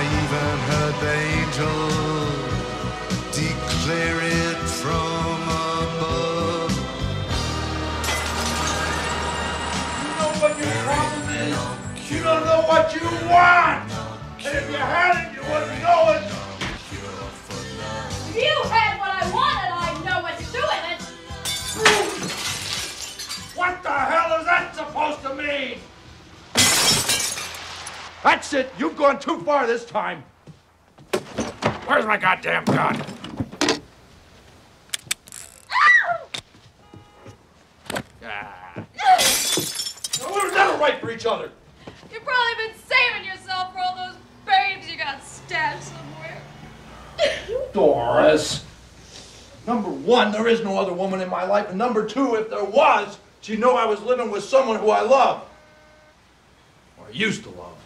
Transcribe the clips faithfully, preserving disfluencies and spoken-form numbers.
even heard the angel declare it from above. You know what your problem is? You don't know what you want! And if you had it, you wouldn't know it! If you had what I wanted, I'd know what to do with it! What the hell is that supposed to mean? That's it! You've gone too far this time! Where's my goddamn gun? Ah. We're never right for each other! You've probably been saving yourself for all those babes you got stabbed somewhere. Doris! Number one, there is no other woman in my life, and number two, if there was, she'd know I was living with someone who I love. Or used to love.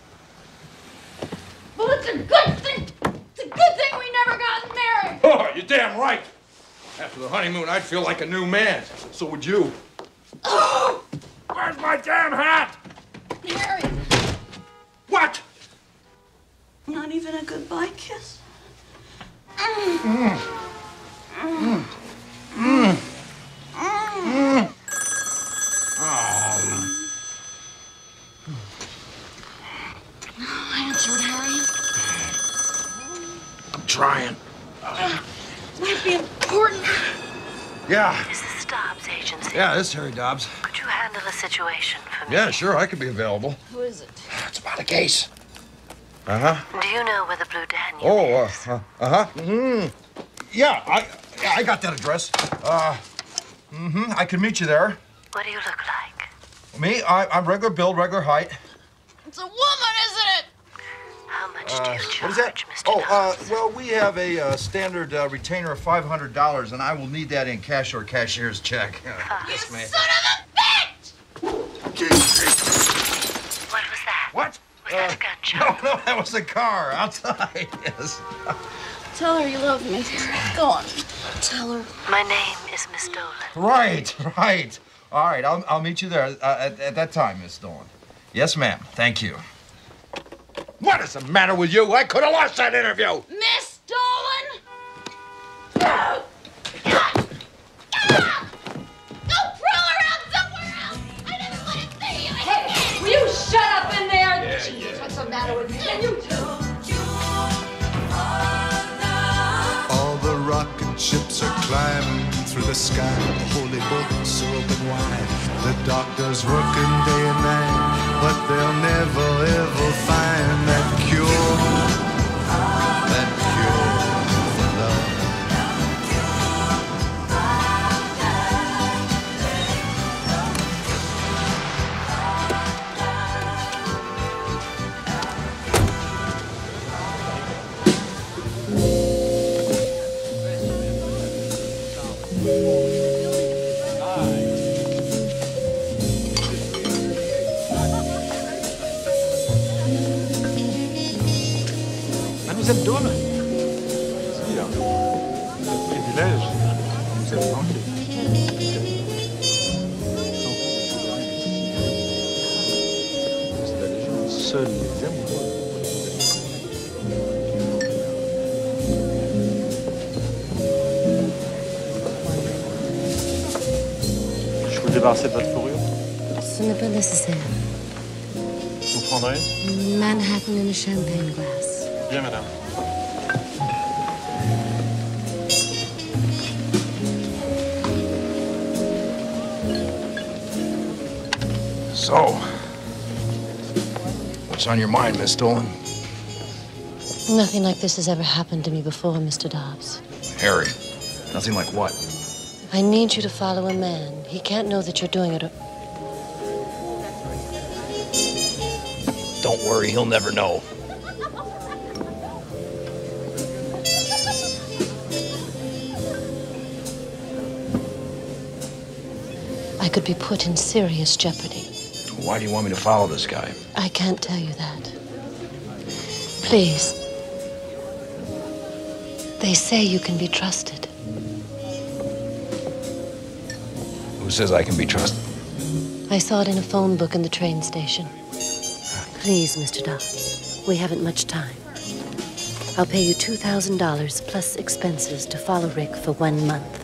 Well, it's a good thing. It's a good thing we never got married. Oh, you're damn right. After the honeymoon, I'd feel like a new man. So would you. Oh! Where's my damn hat? Harry. What? Not even a goodbye kiss? Mm. Mm. Mm. Mm. Mm. Oh. Answer it, Harry. I'm trying. Uh, might be important. Yeah. Is this Dobbs agency? Yeah, this is Harry Dobbs. Could you handle a situation for me? Yeah, sure, I could be available. Who is it? It's about a case. Uh-huh. Do you know where the Blue Daniel oh, is? uh, uh-huh. Mm-hmm. Yeah, I, yeah, I got that address. Uh, mm-hmm, I can meet you there. What do you look like? Me? I, I'm regular build, regular height. It's a woman, isn't it? How much Uh, do you charge, what is that? Mister Oh, uh, Dobbs? well, we have a uh, standard uh, retainer of five hundred dollars, and I will need that in cash or cashier's check. Uh, You yes, ma'am. son of a bitch! What was that? What? Was Uh, that a gunshot? No, no, that was the car outside, yes. Tell her you love me. Go on. Tell her. My name is Miss Dolan. Right, right. All right, I'll, I'll meet you there uh, at, at that time, Miss Dolan. Yes, ma'am. Thank you. What is the matter with you? I could have lost that interview. Miss Dolan! Go! Go prowl around somewhere else! I never want to see you again! Hey, will you shut up in there? Yeah, Jesus, yeah. what's the matter with you? And you too. All the rocket ships are climbing through the sky. The holy books are open wide. The doctor's working day and night, but they'll never ever find that cure, that cure for love. Mademoiselle Dolan. Si, hein. Le privilège. Vous êtes tranquille. C'est la légende. Seuls les amoureux. Je vous débarrasser de votre fourrure. Ce n'est pas nécessaire. Vous prendrez une? Manhattan in a champagne glass. Bien, madame. So, what's on your mind, Miss Dolan? Nothing like this has ever happened to me before, Mister Dobbs. Harry. Nothing like what? I need you to follow a man. He can't know that you're doing it. Or... Don't worry, he'll never know. I could be put in serious jeopardy. Why do you want me to follow this guy? I can't tell you that. Please. They say you can be trusted. Who says I can be trusted? I saw it in a phone book in the train station. Please, Mister Dobbs. We haven't much time. I'll pay you two thousand dollars plus expenses to follow Rick for one month.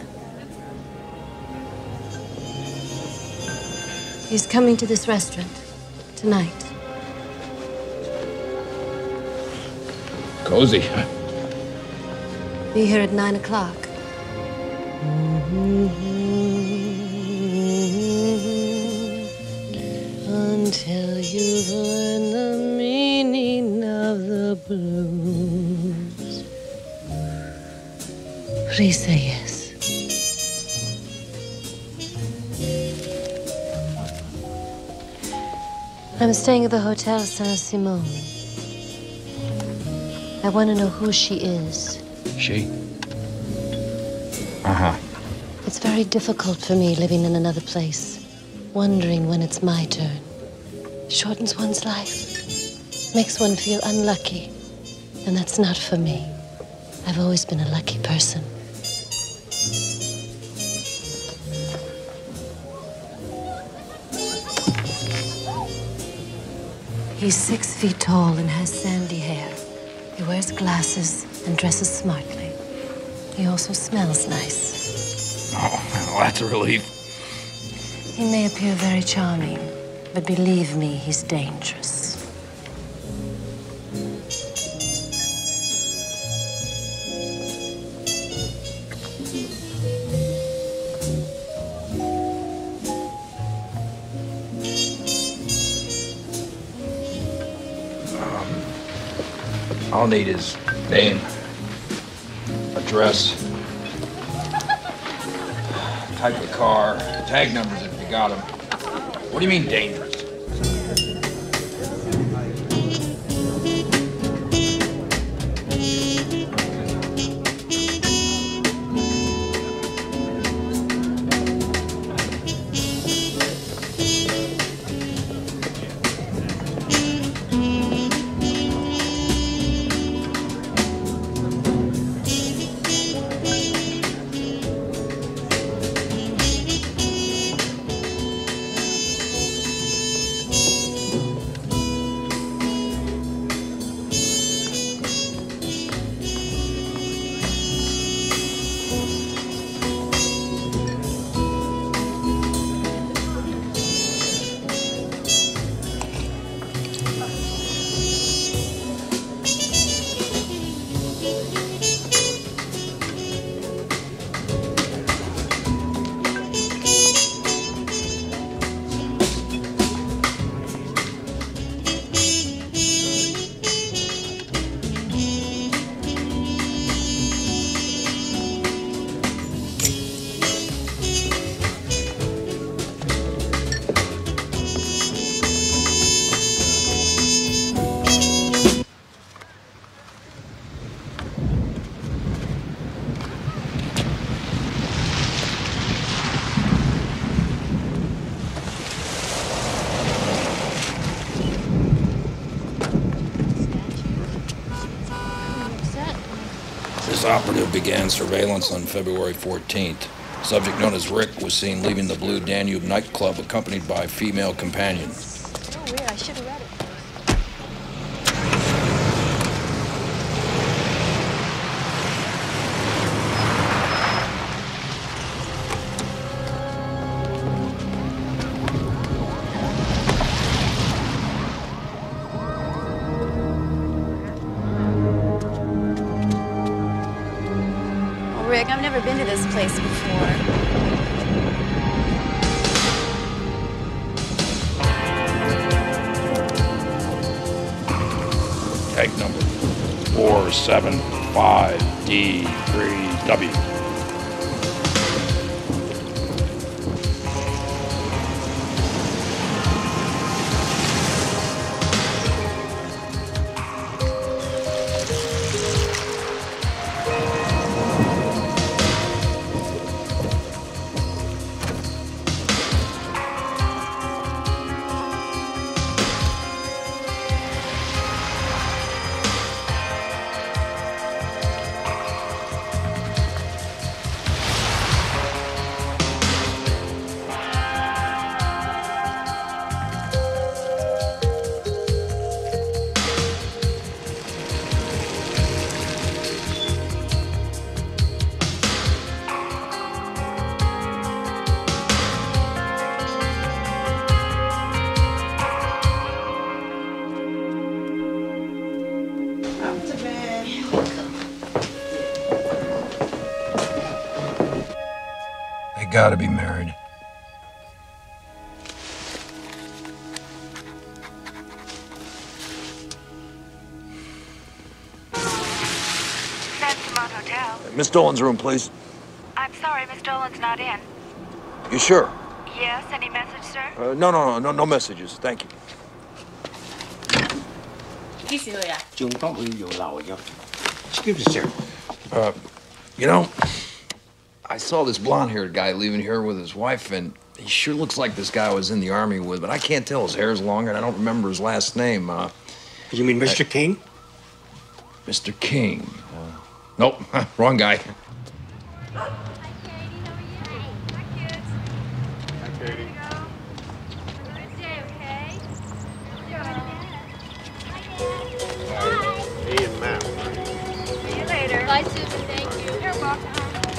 He's coming to this restaurant tonight. Cozy. Be here at nine o'clock. Until you've learned the meaning of the blues. Please say yes. I'm staying at the Hotel Saint-Simon. I want to know who she is. She? Uh-huh. It's very difficult for me living in another place, wondering when it's my turn. Shortens one's life, makes one feel unlucky, and that's not for me. I've always been a lucky person. He's six feet tall and has sandy hair. He wears glasses and dresses smartly. He also smells nice. Oh, well, that's a relief. He may appear very charming, but believe me, he's dangerous. I'll need his name, address, type of car, tag numbers if you got them. What do you mean dangerous? This operative began surveillance on February fourteenth. Subject known as Rick was seen leaving the Blue Danube nightclub accompanied by a female companion. Oh, weird. I should have read it. Rick, I've never been to this place before. Tag number four seven five D three W. Up to bed. They gotta be married. Sansamon Hotel. Miss Dolan's room, please. I'm sorry, Miss Dolan's not in. You sure? Yes, any message, sir? Uh, no, no, no, no, no messages. Thank you. 幾時去啊？ 仲幫佢用流藥。Excuse me, sir. Uh, you know, I saw this blonde-haired guy leaving here with his wife, and he sure looks like this guy I was in the army with, but I can't tell. His hair's longer, and I don't remember his last name. Uh, you mean Mister I, King? Mister King. Uh, nope, wrong guy. Bye, Susan. Thank you. You're welcome.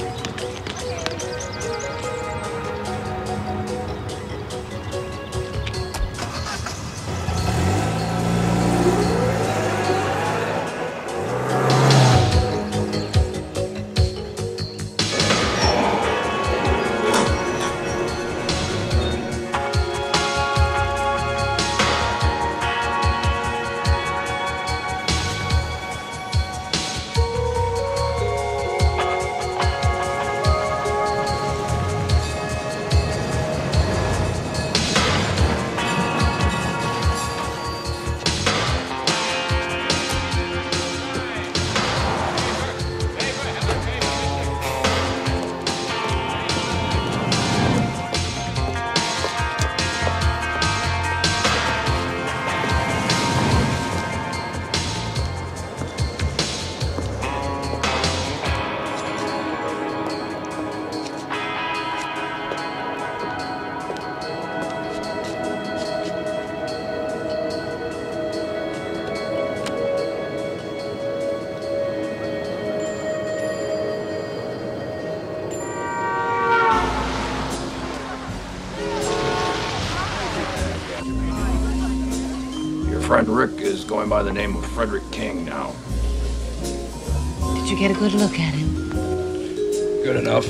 Friend Rick is going by the name of Frederick King now. Did you get a good look at him? Good enough.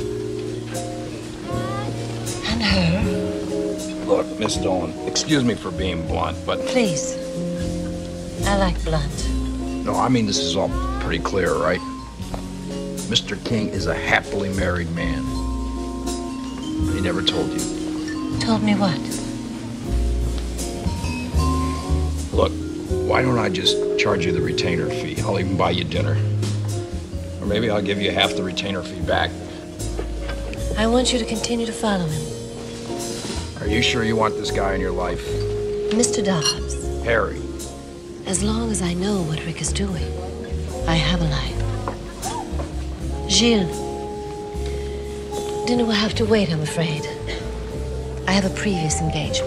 And her? Look, Miss Dolan, excuse me for being blunt, but... Please. I like blunt. No, I mean, this is all pretty clear, right? Mister King is a happily married man. He never told you. Told me what? Look, why don't I just charge you the retainer fee? I'll even buy you dinner. Or maybe I'll give you half the retainer fee back. I want you to continue to follow him. Are you sure you want this guy in your life? Mister Dobbs. Harry. As long as I know what Rick is doing, I have a life. Gilles. Dinner will have to wait, I'm afraid. I have a previous engagement.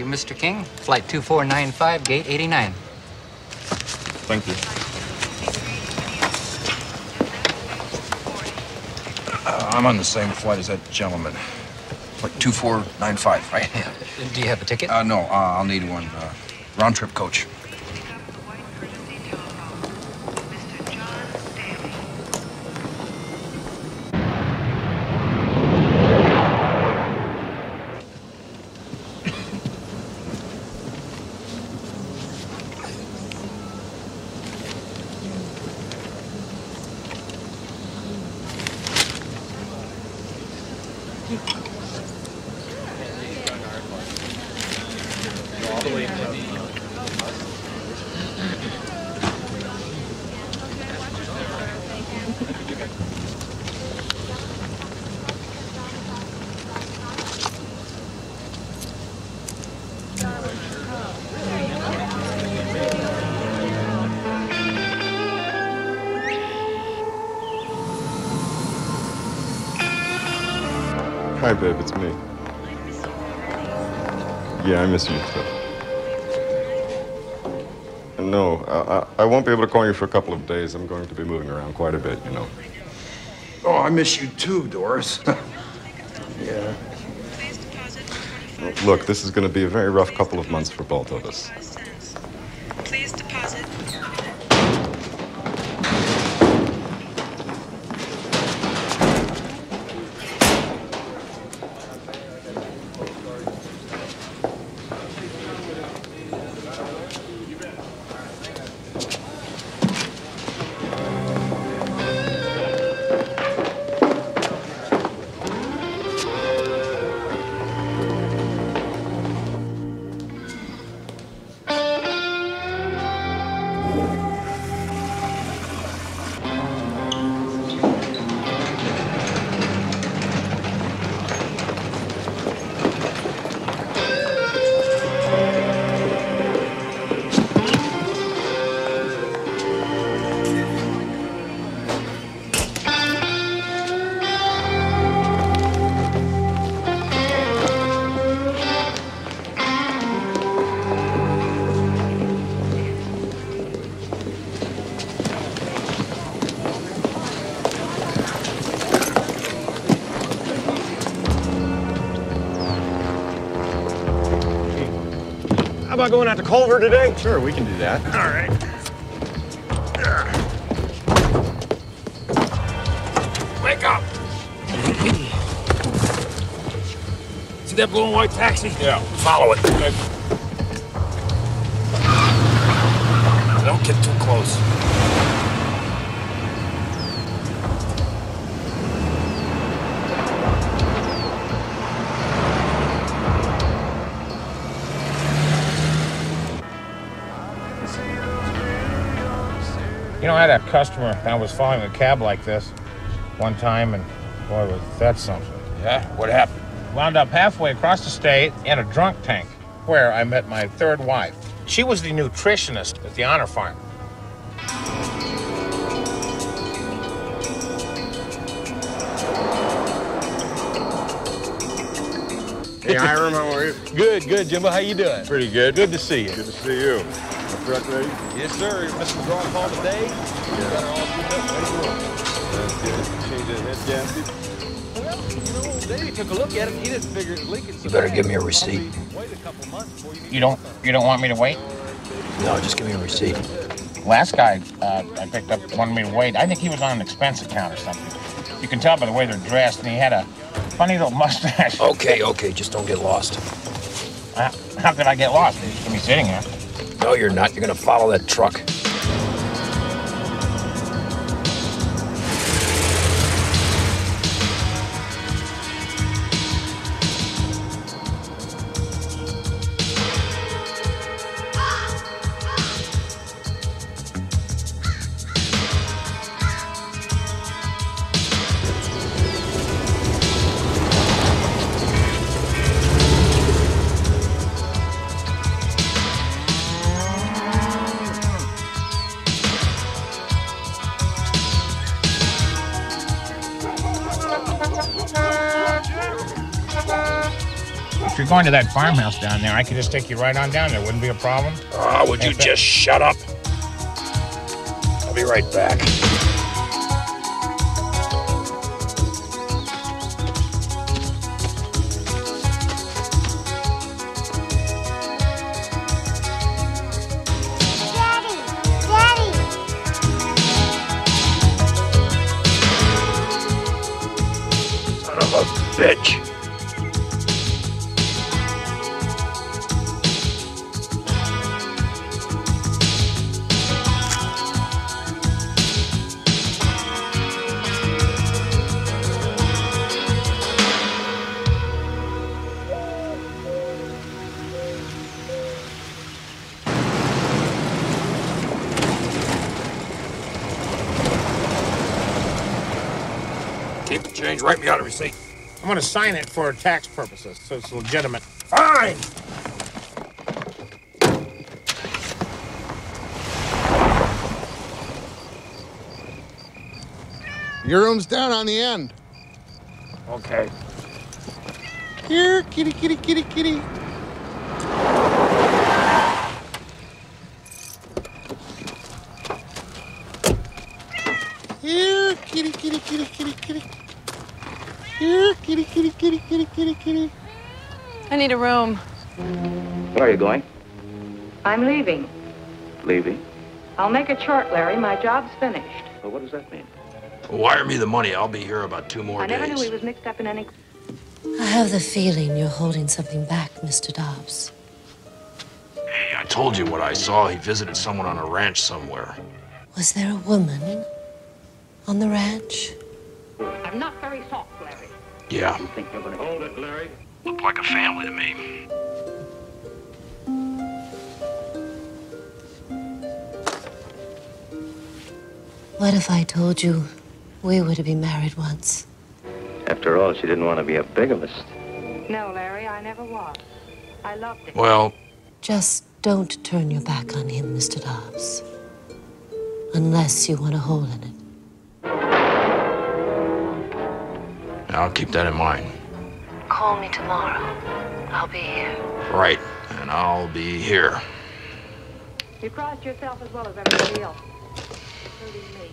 Mister King. Flight two four nine five, gate eighty-nine. Thank you. Uh, I'm on the same flight as that gentleman. Like two four nine five, right? Yeah. Do you have a ticket? Uh, no, uh, I'll need one. Uh, round trip coach. Hi, babe, it's me. Yeah, I miss you too. No, I, I, I won't be able to call you for a couple of days. I'm going to be moving around quite a bit, you know. Oh, I miss you too, Doris. Yeah. Look, this is going to be a very rough couple of months for both of us. Please deposit. How about going out to Culver today? Sure, we can do that. All right. Wake up! See that blue and white taxi? Yeah. Follow it. Okay. Don't get too close. You know, I had a customer that was following a cab like this one time, and boy, was that something. Yeah? What happened? Wound up halfway across the state in a drunk tank, where I met my third wife. She was the nutritionist at the Honor Farm. Hey, Hiram, how are you? Good, good, Jimbo. How you doing? Pretty good. Good to see you. Good to see you. My truck ready? Yes, sir. Mister McDonald called today. Yeah. Got her all queued up, ready to roll. That's good. Change that head gasket. Well, you know, Davey took a look at it. He didn't figure it was leaking. So You better give me a receipt. Wait a couple months before you. You don't. You don't want me to wait? No, just give me a receipt. Last guy uh, I picked up wanted me to wait. I think he was on an expense account or something. You can tell by the way they're dressed, and he had a funny little mustache. Okay, okay, just don't get lost. Uh, how could I get lost? You're just gonna be sitting here. No, you're not. You're gonna follow that truck. going to that farmhouse down there, I could just take you right on down there. Wouldn't be a problem. Oh, would you just shut up? I'll be right back. Bitch. Keep the change, write me out a receipt. I'm gonna sign it for tax purposes, so it's legitimate. Fine! Your room's down on the end. Okay. Here, kitty, kitty, kitty, kitty. Here, kitty, kitty, kitty, kitty, kitty. Here, kitty, kitty, kitty, kitty, kitty, kitty. I need a room. Where are you going? I'm leaving. Leaving? I'll make it short, Larry. My job's finished. Well, what does that mean? Wire me the money. I'll be here about two more I days. never knew he was mixed up in any... I have the feeling you're holding something back, Mister Dobbs. Hey, I told you what I saw. He visited someone on a ranch somewhere. Was there a woman on the ranch? I'm not very soft, Larry. Yeah. You think you're gonna hold it, Larry? Looked like a family to me. What if I told you we were to be married once? After all, she didn't want to be a bigamist. No, Larry, I never was. I loved it. Well... Just don't turn your back on him, Mister Dobbs. Unless you want a hole in it. I'll keep that in mind. Call me tomorrow. I'll be here. Right, and I'll be here. You crossed yourself as well as everybody else. Including me.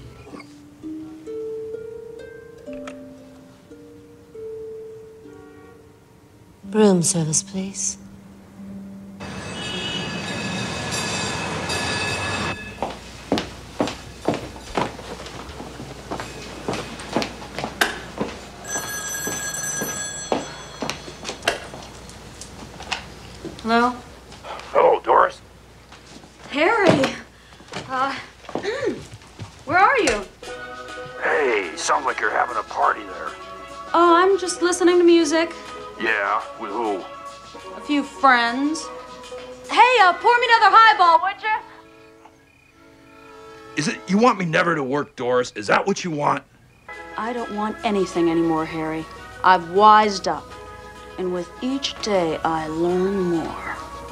Room service, please. Hello? Hello, Doris. Harry! Uh, where are you? Hey, sounds like you're having a party there. Oh, I'm just listening to music. Yeah, with who? A few friends. Hey, uh, pour me another highball, would you? Is it you want me never to work, Doris? Is that what you want? I don't want anything anymore, Harry. I've wised up. And with each day, I learn more.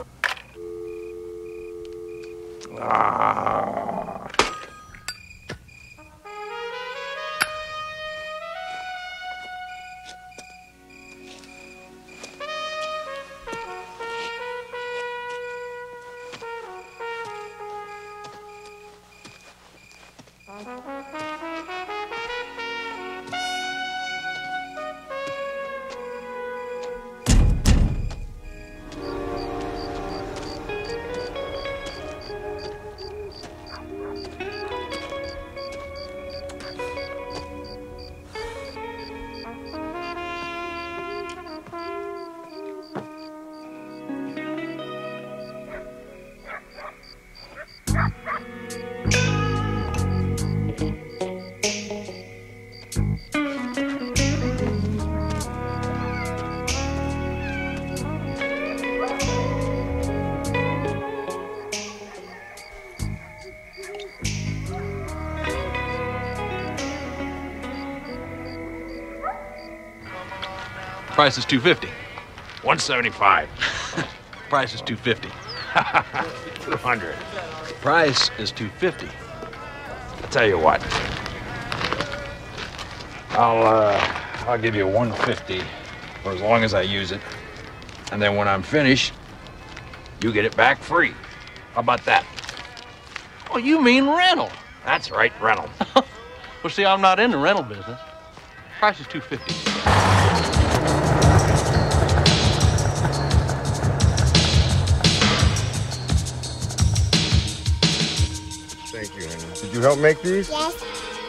Ah. Price is two fifty. one seventy-five. Price is two fifty. two hundred. Price is two fifty. I'll tell you what. I'll uh I'll give you one fifty for as long as I use it. And then when I'm finished, you get it back free. How about that? Oh, you mean rental? That's right, rental. Well, see, I'm not in the rental business. Price is two fifty. Thank you, Rennie. Did you help make these? Yes.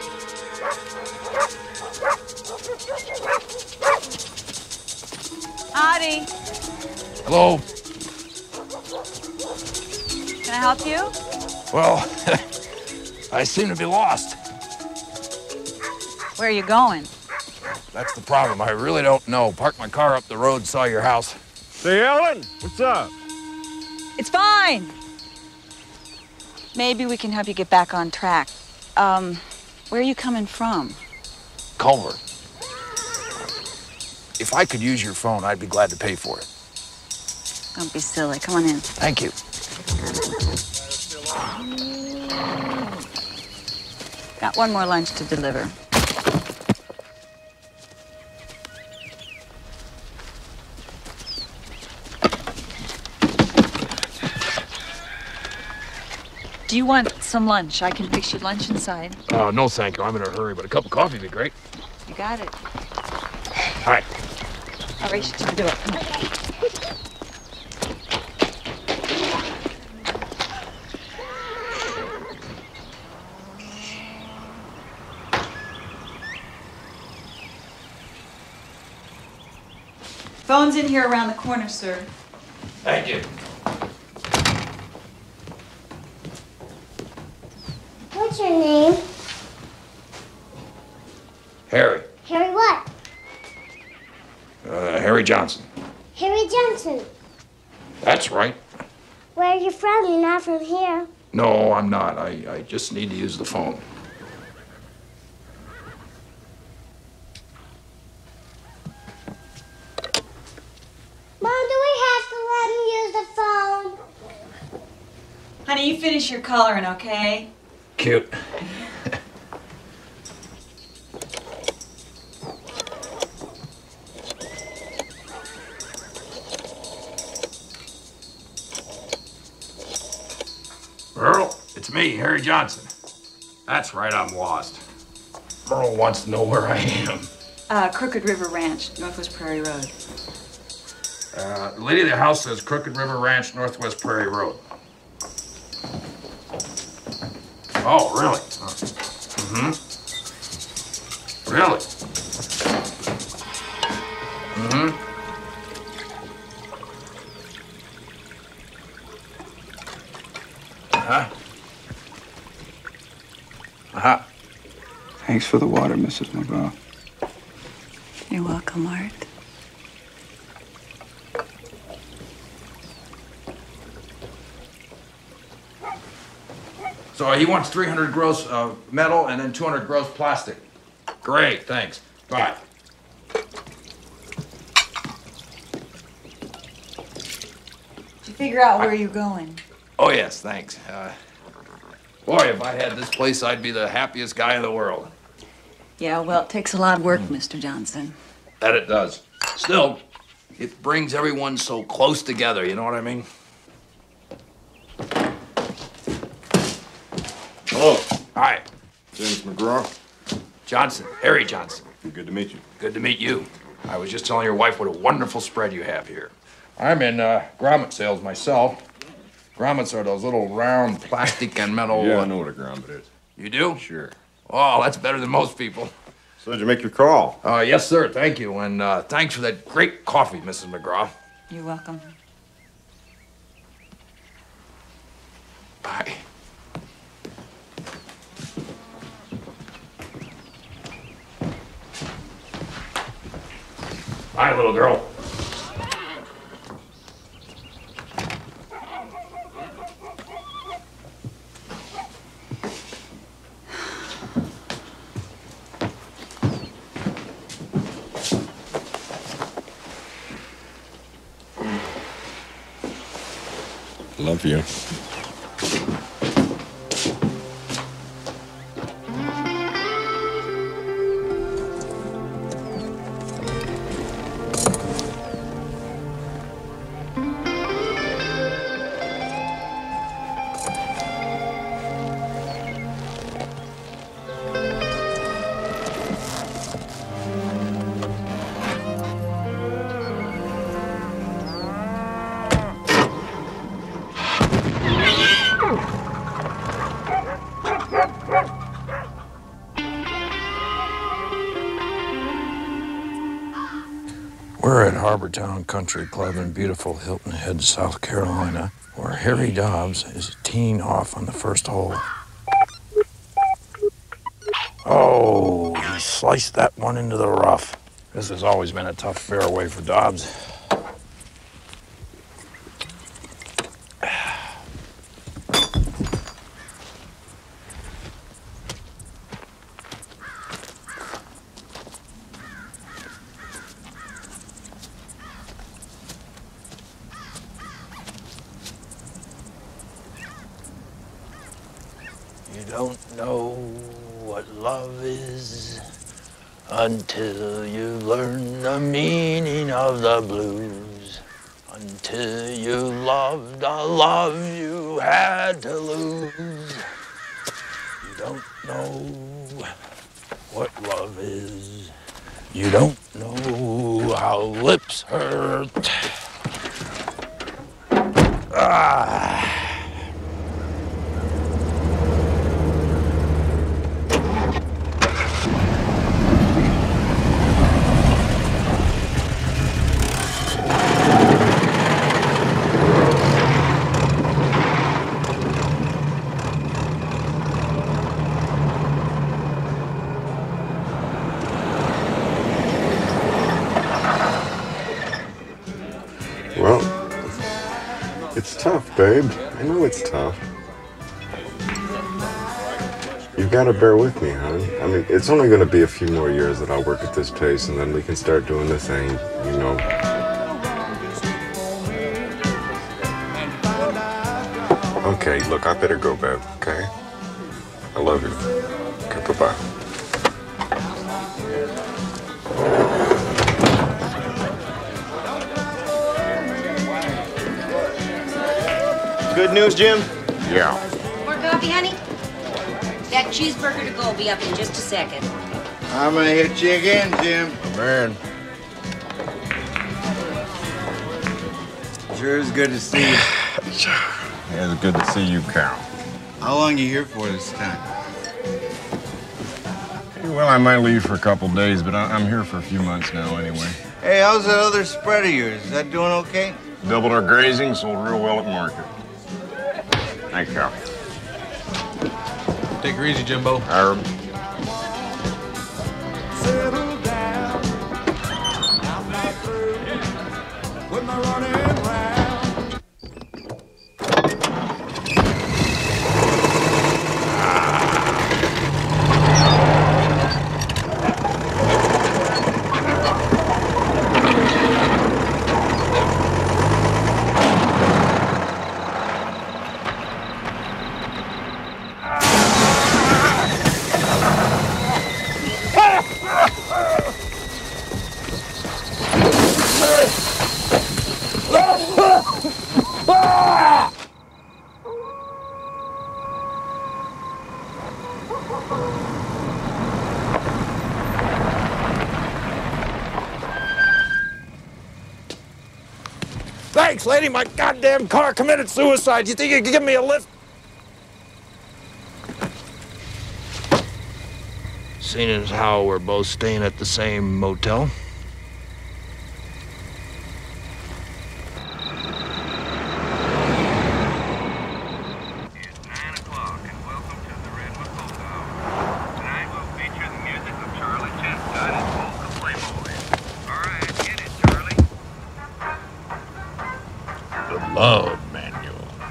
Howdy. Hello. Can I help you? Well, I seem to be lost. Where are you going? That's the problem. I really don't know. Parked my car up the road, saw your house. Say, Ellen, what's up? It's fine. Maybe we can help you get back on track. Um, where are you coming from? Culver. If I could use your phone, I'd be glad to pay for it. Don't be silly. Come on in. Thank you. Got one more lunch to deliver. Do you want some lunch? I can fix you lunch inside. Uh, no, thank you. I'm in a hurry, but a cup of coffee would be great. You got it. All right. I'll race you to the door. Come on. Phone's in here around the corner, sir. Thank you. What's your name? Harry. Harry what? Uh, Harry Johnson. Harry Johnson. That's right. Where are you from? You're not from here. No, I'm not. I, I just need to use the phone. Mom, do we have to let him use the phone? Honey, you finish your coloring, okay? Cute. Earl, it's me, Harry Johnson. That's right, I'm lost. Earl wants to know where I am. Uh, Crooked River Ranch, Northwest Prairie Road. Uh, the lady of the house says Crooked River Ranch, Northwest Prairie Road. Oh, really? Uh, mm-hmm. Really? Mm-hmm. Uh-huh. Uh-huh. Thanks for the water, Missus McGraw. You're welcome, Art. So he wants three hundred gross uh, metal and then two hundred gross plastic. Great, thanks. Bye. Did you figure out where you're going? Oh, yes, thanks. Uh, boy, if I had this place, I'd be the happiest guy in the world. Yeah, well, it takes a lot of work, Mister Johnson. That it does. Still, it brings everyone so close together, you know what I mean? Hello. Hi. James McGraw. Johnson. Harry Johnson. Good to meet you. Good to meet you. I was just telling your wife what a wonderful spread you have here. I'm in uh, grommet sales myself. Grommets are those little round plastic and metal... Yeah, uh, I know what a grommet is. You do? Sure. Oh, that's better than most people. So did you make your call? Uh, yes, sir. Thank you. And uh, thanks for that great coffee, Missus McGraw. You're welcome. Bye. Hi, little girl. Love you. We're at Harbortown Country Club in beautiful Hilton Head, South Carolina, where Harry Dobbs is teeing off on the first hole. Oh, he sliced that one into the rough. This has always been a tough fairway for Dobbs. You don't know what love is until you learn the meaning of the blues. Until you loved a love you had to lose. You don't know what love is. You don't know how lips hurt. Ah. Well, it's tough, babe. I know it's tough. You've got to bear with me, hon. I mean, it's only going to be a few more years that I'll work at this pace, and then we can start doing the thing, you know. Okay, look, I better go, babe, okay? I love you. Okay, bye-bye. Good news, Jim? Yeah. More coffee, honey? That cheeseburger to go will be up in just a second. I'm gonna hit you again, Jim. Man. Sure is good to see you. Yeah, it's good to see you, Cal. How long you here for this time? Well, I might leave for a couple days, but I I'm here for a few months now anyway. Hey, how's that other spread of yours? Is that doing okay? Doubled our grazing, sold real well at market. Thanks, Cal. Take her easy, Jimbo. Arab. Settle down. I'm not through with my running around. Thanks, lady. My goddamn car committed suicide. You think you could give me a lift? Seeing as how we're both staying at the same motel. Love manual.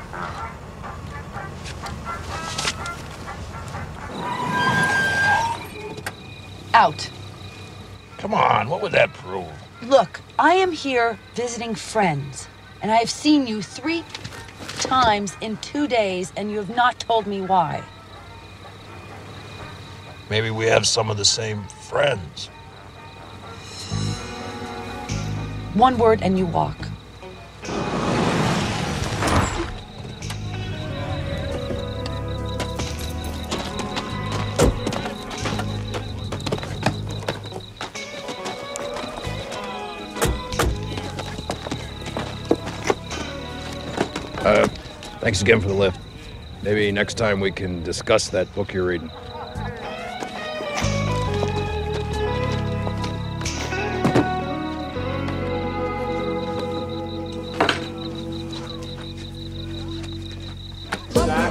Out. Come on, what would that prove? Look, I am here visiting friends, and I have seen you three times in two days, and you have not told me why. Maybe we have some of the same friends. One word and you walk. Uh, thanks again for the lift. Maybe next time we can discuss that book you're reading.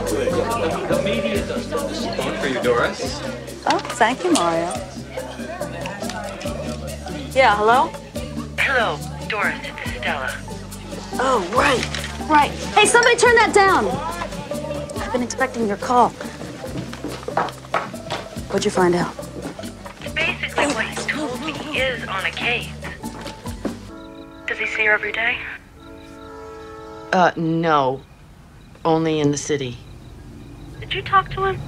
One for you, Doris. Oh, thank you, Mario. Yeah, hello? Hello, Doris. It's Stella. Oh, right, right. Hey, somebody turn that down. I've been expecting your call. What'd you find out? Basically, what he told me is on a case. Does he see her every day? Uh, no. Only in the city. Did you talk to him?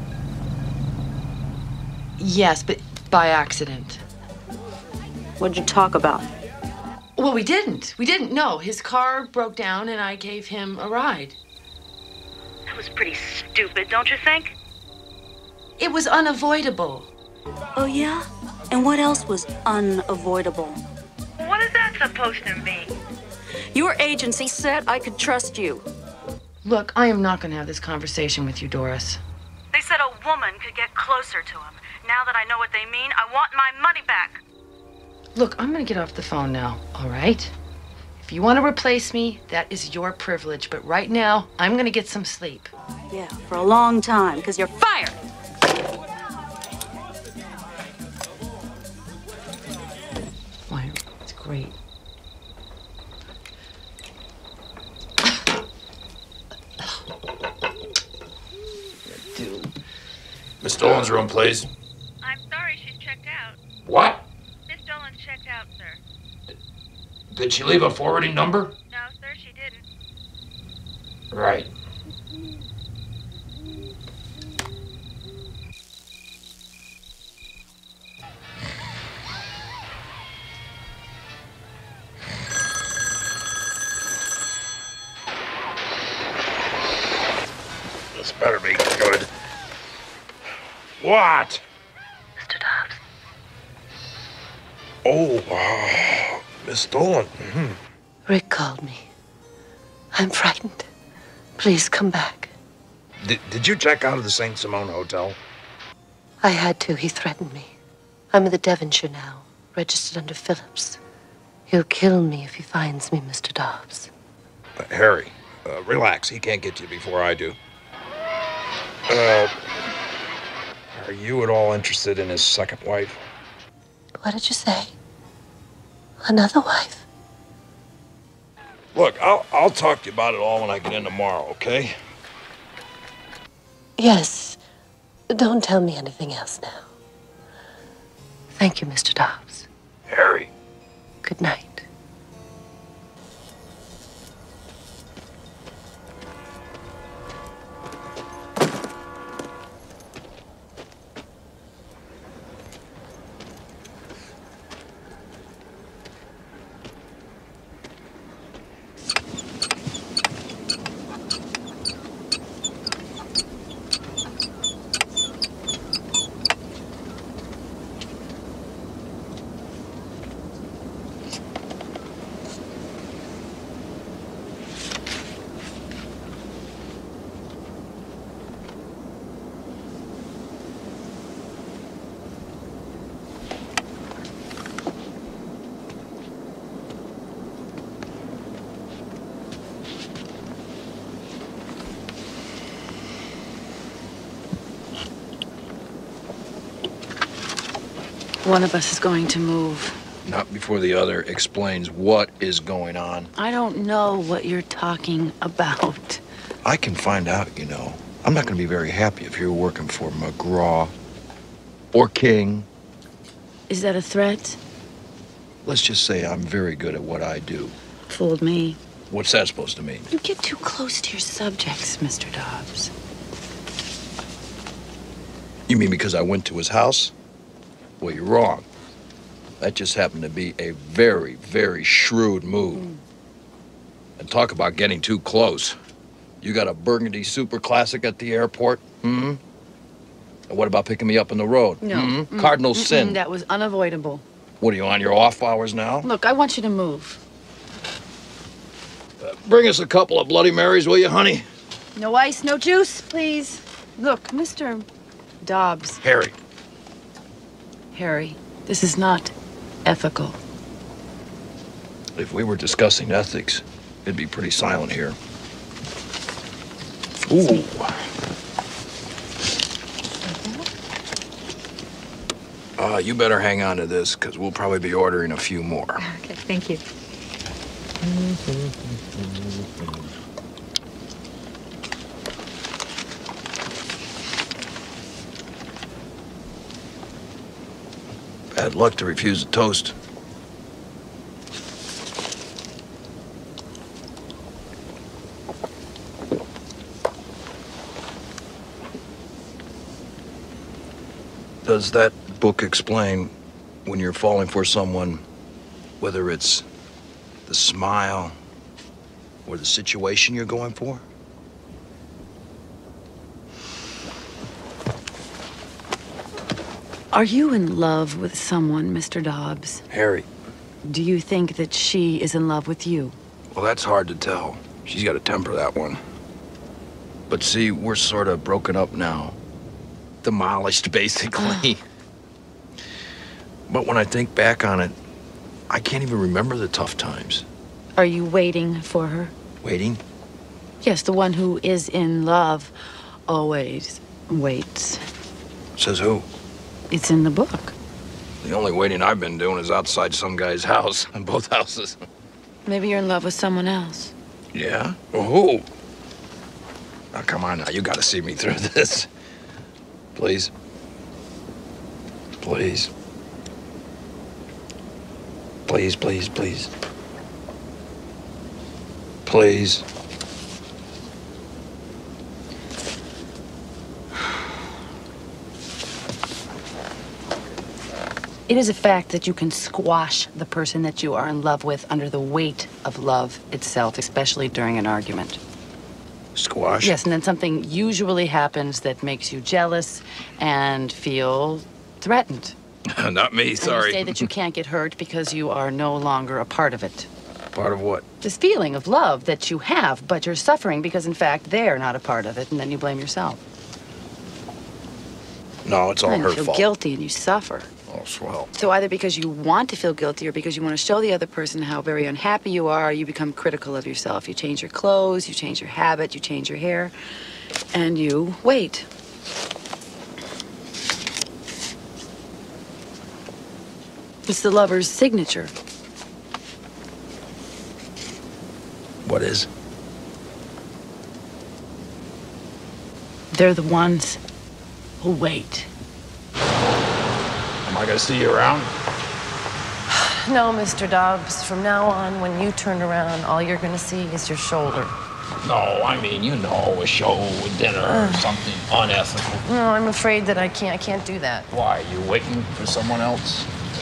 Yes, but by accident. What'd you talk about? Well, we didn't. We didn't, no. His car broke down and I gave him a ride. That was pretty stupid, don't you think? It was unavoidable. Oh, yeah? And what else was unavoidable? What is that supposed to mean? Your agency said I could trust you. Look, I am not going to have this conversation with you, Doris. They said a woman could get closer to him. Now that I know what they mean, I want my money back. Look, I'm going to get off the phone now, all right? If you want to replace me, that is your privilege. But right now, I'm going to get some sleep. Yeah, for a long time, because you're fired. Why, it's great. Miss Dolan's room, please. I'm sorry, she's checked out. What? Miss Dolan's checked out, sir. Did she leave a forwarding number? No, sir, she didn't. Right. This better be good. What? Mister Dobbs. Oh, uh, Miss Dolan. Mm-hmm. Rick called me. I'm frightened. Please come back. Did, did you check out of the Saint Simone Hotel? I had to. He threatened me. I'm in the Devonshire now, registered under Phillips. He'll kill me if he finds me, Mister Dobbs. Uh, Harry, uh, relax. He can't get to you before I do. Uh, are you at all interested in his second wife? What did you say? Another wife? Look, I'll, I'll talk to you about it all when I get in tomorrow, okay? Yes. Don't tell me anything else now. Thank you, Mister Dobbs. Harry. Good night. One of us is going to move. Not before the other explains what is going on. I don't know what you're talking about. I can find out, you know. I'm not going to be very happy if you're working for McGraw or King. Is that a threat? Let's just say I'm very good at what I do. Fooled me. What's that supposed to mean? You get too close to your subjects, Mister Dobbs. You mean because I went to his house? Well, you're wrong. That just happened to be a very, very shrewd move. Mm. And talk about getting too close. You got a Burgundy Super Classic at the airport? Hmm? And what about picking me up on the road? No. Hmm? Mm. Cardinal Mm-mm, sin. That was unavoidable. What, are you on your off hours now? Look, I want you to move. Uh, bring us a couple of Bloody Marys, will you, honey? No ice, no juice, please. Look, Mister Dobbs. Harry. Harry, this is not ethical. If we were discussing ethics, it'd be pretty silent here. Ooh. Uh, you better hang on to this, because we'll probably be ordering a few more. Okay, thank you. Bad luck to refuse a toast. Does that book explain when you're falling for someone, whether it's the smile or the situation you're going for? Are you in love with someone, Mister Dobbs? Harry. Do you think that she is in love with you? Well, that's hard to tell. She's got to temper that one. But see, we're sort of broken up now. Demolished, basically. But when I think back on it, I can't even remember the tough times. Are you waiting for her? Waiting? Yes, the one who is in love always waits. Says who? It's in the book. The only waiting I've been doing is outside some guy's house, in both houses. Maybe you're in love with someone else. Yeah? Well, who? Oh, come on now, you gotta see me through this. Please. Please. Please, please, please. Please. It is a fact that you can squash the person that you are in love with under the weight of love itself, especially during an argument. Squash? Yes, and then something usually happens that makes you jealous and feel threatened. Not me, sorry. And you say that you can't get hurt because you are no longer a part of it. Part of what? This feeling of love that you have, but you're suffering because, in fact, they're not a part of it, and then you blame yourself. No, it's all and her you feel fault. guilty and you suffer. Oh, swell. So either because you want to feel guilty or because you want to show the other person how very unhappy you are, you become critical of yourself. You change your clothes, you change your habit, you change your hair, and you wait. It's the lover's signature. What is? They're the ones who wait. Am I gonna see you around? No, Mister Dobbs. From now on, when you turn around, all you're gonna see is your shoulder. No, I mean, you know, a show, a dinner, Uh. or something unethical. No, I'm afraid that I can't. I can't do that. Why, you waiting for someone else?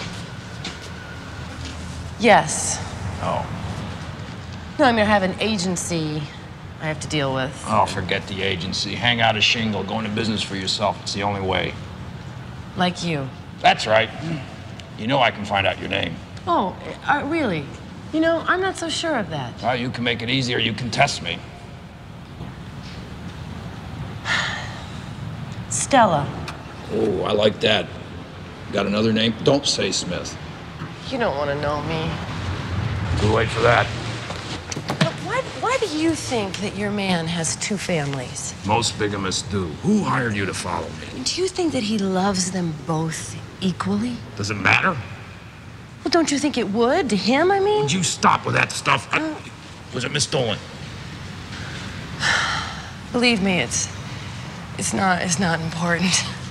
Yes. Oh. No, I mean I have an agency I have to deal with. Oh, forget the agency. Hang out a shingle, go into business for yourself. It's the only way. Like you. That's right. You know I can find out your name. Oh, uh, really? You know, I'm not so sure of that. Well, you can make it easier. You can test me. Stella. Oh, I like that. Got another name? Don't say Smith. You don't want to know me. Too late for that. But why, why do you think that your man has two families? Most bigamists do. Who hired you to follow me? Do you think that he loves them both equally? Does it matter? Well, don't you think it would? To him, I mean? Would you stop with that stuff? I, was it Miss Dolan? Believe me, it's it's not it's not important.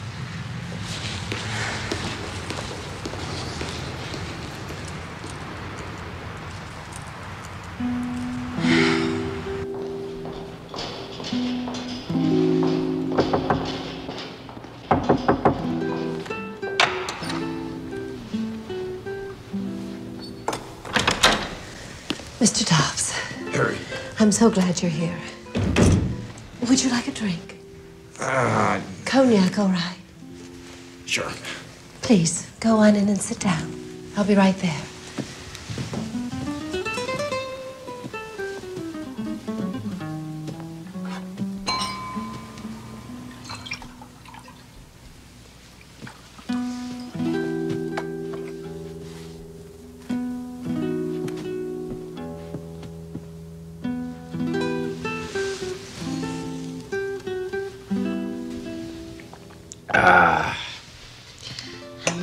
Mister Dobbs. Harry. I'm so glad you're here. Would you like a drink? Uh, Cognac, all right. sure. Please, go on in and sit down. I'll be right there.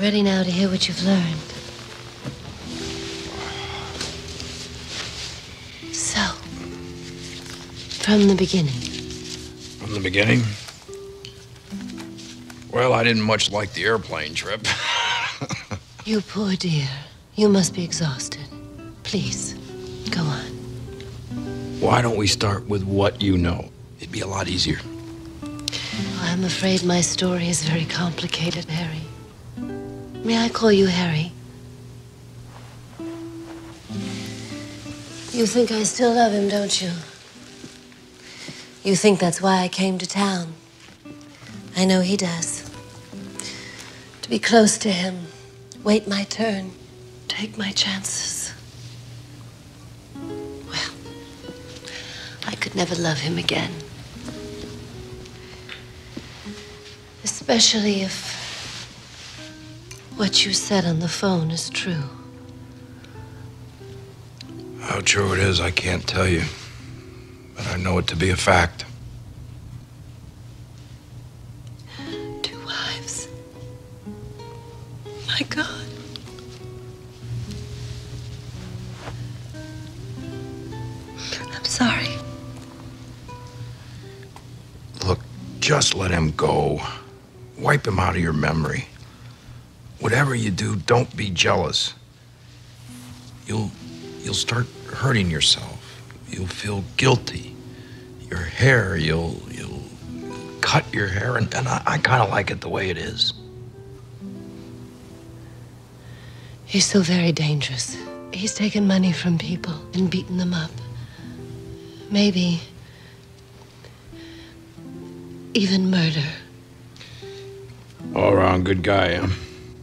ready now to hear what you've learned. So, from the beginning. From the beginning? Well, I didn't much like the airplane trip. You poor dear. You must be exhausted. Please, go on. Why don't we start with what you know? It'd be a lot easier. Oh, I'm afraid my story is very complicated, Harry. May I call you Harry? You think I still love him, don't you? You think that's why I came to town. I know he does. To be close to him, wait my turn, take my chances. Well, I could never love him again. Especially if what you said on the phone is true. How true it is, I can't tell you. But I know it to be a fact. Two wives. My God. I'm sorry. Look, just let him go. Wipe him out of your memory. Whatever you do, don't be jealous. You'll, you'll start hurting yourself. You'll feel guilty. Your hair, you'll, you'll cut your hair, and, and I, I kind of like it the way it is. He's so very dangerous. He's taken money from people and beaten them up. Maybe even murder. All around good guy, huh?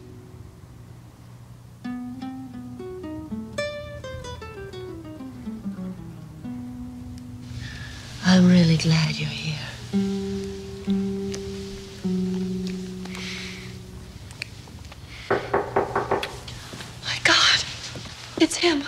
I'm really glad you're here. My God, it's him.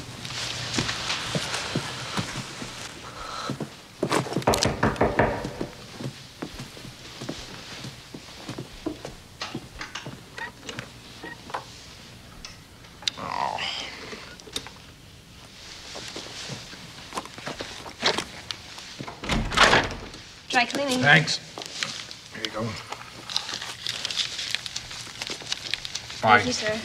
Dry cleaning. Thanks. Here you go. Bye. Thank you, sir.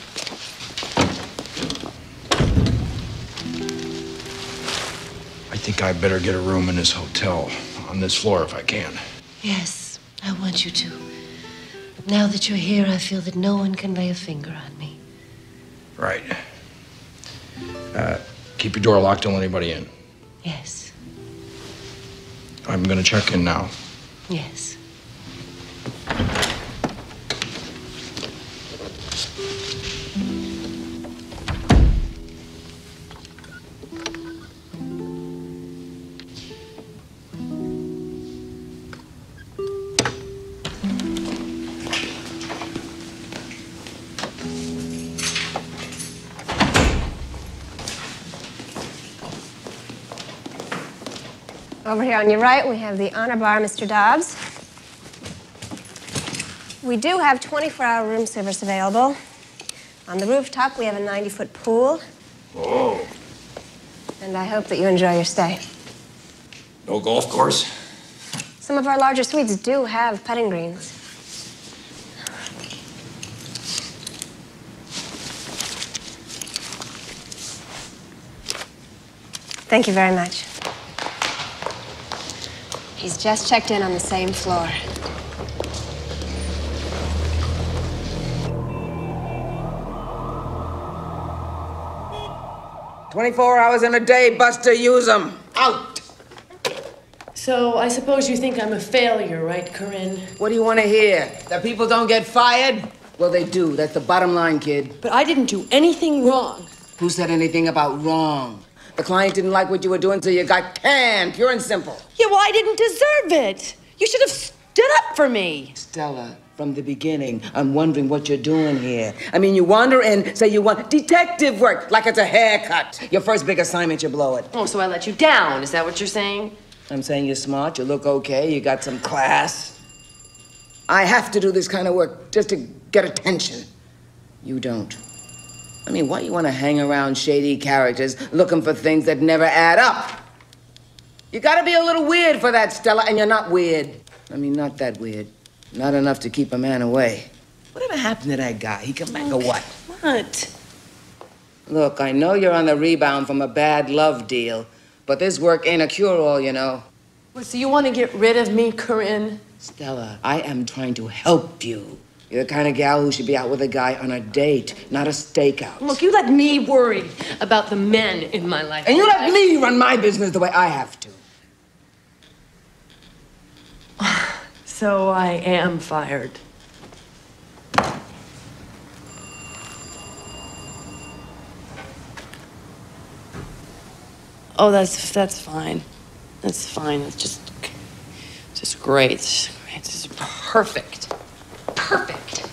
I think I better get a room in this hotel on this floor if I can. Yes, I want you to. Now that you're here, I feel that no one can lay a finger on me. Right. Uh, keep your door locked, don't let anybody in. Yes. I'm gonna check in now. Yes. Over here on your right, we have the honor bar, Mister Dobbs. We do have twenty-four hour room service available. On the rooftop, we have a ninety foot pool. Oh. And I hope that you enjoy your stay. No golf course? Some of our larger suites do have putting greens. Thank you very much. He's just checked in on the same floor. twenty-four hours in a day, Buster, use them. Out! So I suppose you think I'm a failure, right, Corinne? What do you want to hear? That people don't get fired? Well, they do. That's the bottom line, kid. But I didn't do anything wrong. Who said anything about wrong? The client didn't like what you were doing, so you got canned, pure and simple. Yeah, well, I didn't deserve it. You should have stood up for me. Stella, from the beginning, I'm wondering what you're doing here. I mean, you wander in, say you want detective work, like it's a haircut. Your first big assignment, you blow it. Oh, so I let you down. Is that what you're saying? I'm saying you're smart, you look okay, you got some class. I have to do this kind of work just to get attention. You don't. I mean, why you want to hang around shady characters looking for things that never add up? You gotta be a little weird for that, Stella, and you're not weird. I mean, not that weird. Not enough to keep a man away. Whatever happened to that guy? He come back or what? What? Look, I know you're on the rebound from a bad love deal, but this work ain't a cure-all, you know. Well, so you want to get rid of me, Corinne? Stella, I am trying to help you. You're the kind of gal who should be out with a guy on a date, not a stakeout. Look, you let me worry about the men in my life. And you let me run my business the way I have to. So I am fired. Oh, that's that's fine. That's fine. It's just, it's just great. It's just, great. It's just perfect. Perfect.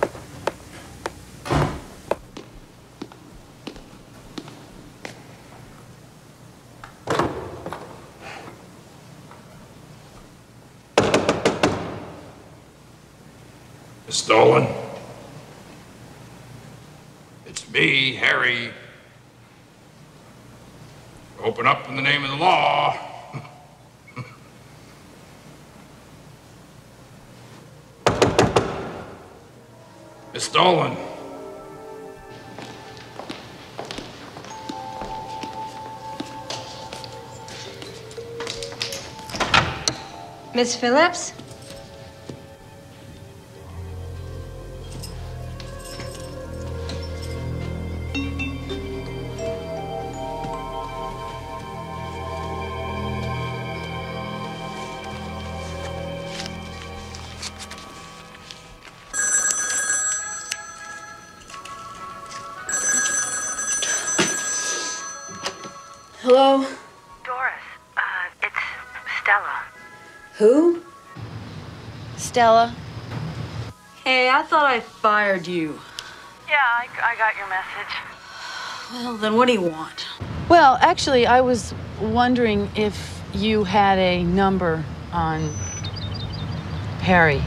Miss Dolan. It's me, Harry. Open up in the name of the law. Miss Dolan. Miss Phillips? Hello? Doris, uh, it's Stella. Who? Stella? Hey, I thought I fired you. Yeah, I, I got your message. Well, then what do you want? Well, actually, I was wondering if you had a number on Harry.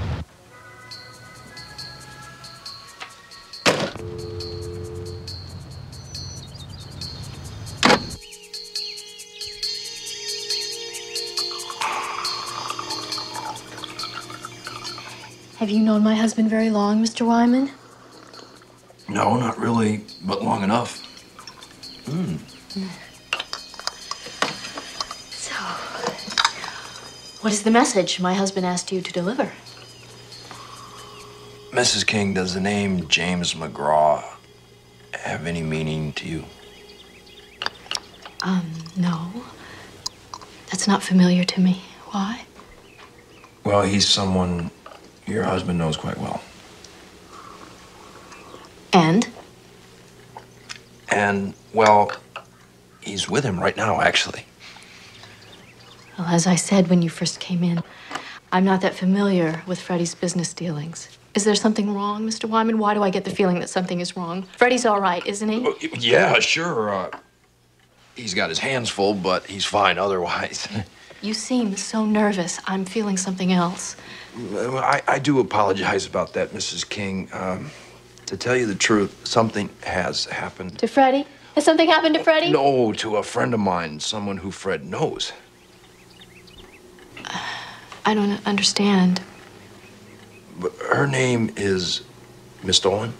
Have you known my husband very long, Mister Wyman? No, not really, but long enough. Hmm. So, what is the message my husband asked you to deliver? Missus King, does the name James McGraw have any meaning to you? Um, no. That's not familiar to me. Why? Well, he's someone your husband knows quite well. And? And, well, he's with him right now, actually. Well, as I said when you first came in, I'm not that familiar with Freddie's business dealings. Is there something wrong, Mister Wyman? Why do I get the feeling that something is wrong? Freddie's all right, isn't he? Uh, yeah, sure. Uh, he's got his hands full, but he's fine otherwise. You seem so nervous. I'm feeling something else. I, I do apologize about that, Missus King. Um, to tell you the truth, something has happened. To Freddie? Has something happened to Freddie? No, to a friend of mine, someone who Fred knows. Uh, I don't understand. But her name is Miss Dolan.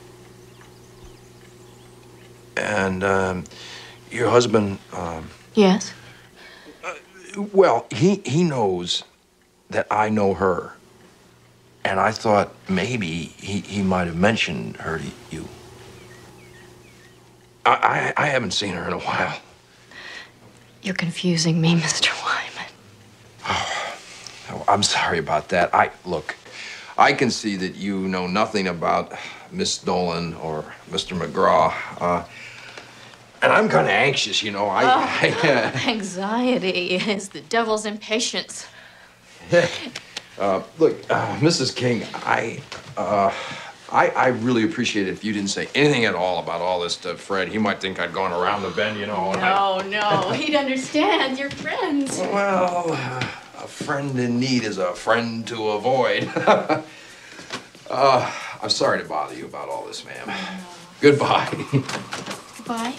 And um, your husband... Um, yes? Uh, well, he, he knows that I know her. And I thought maybe he, he might have mentioned her to you. I, I, I haven't seen her in a while. You're confusing me, Mister Wyman. Oh, I'm sorry about that. I, look, I can see that you know nothing about Miss Dolan or Mister McGraw. Uh, and I'm kind of anxious, you know. I, Oh, I uh, anxiety is the devil's impatience. uh, look, uh, Missus King, I, uh, I, I really appreciate it if you didn't say anything at all about all this to Fred. He might think I'd gone around the bend, you know. and I- No, no, he'd understand. You're friends. Well, uh, a friend in need is a friend to avoid. uh, I'm sorry to bother you about all this, ma'am. Goodbye. Goodbye.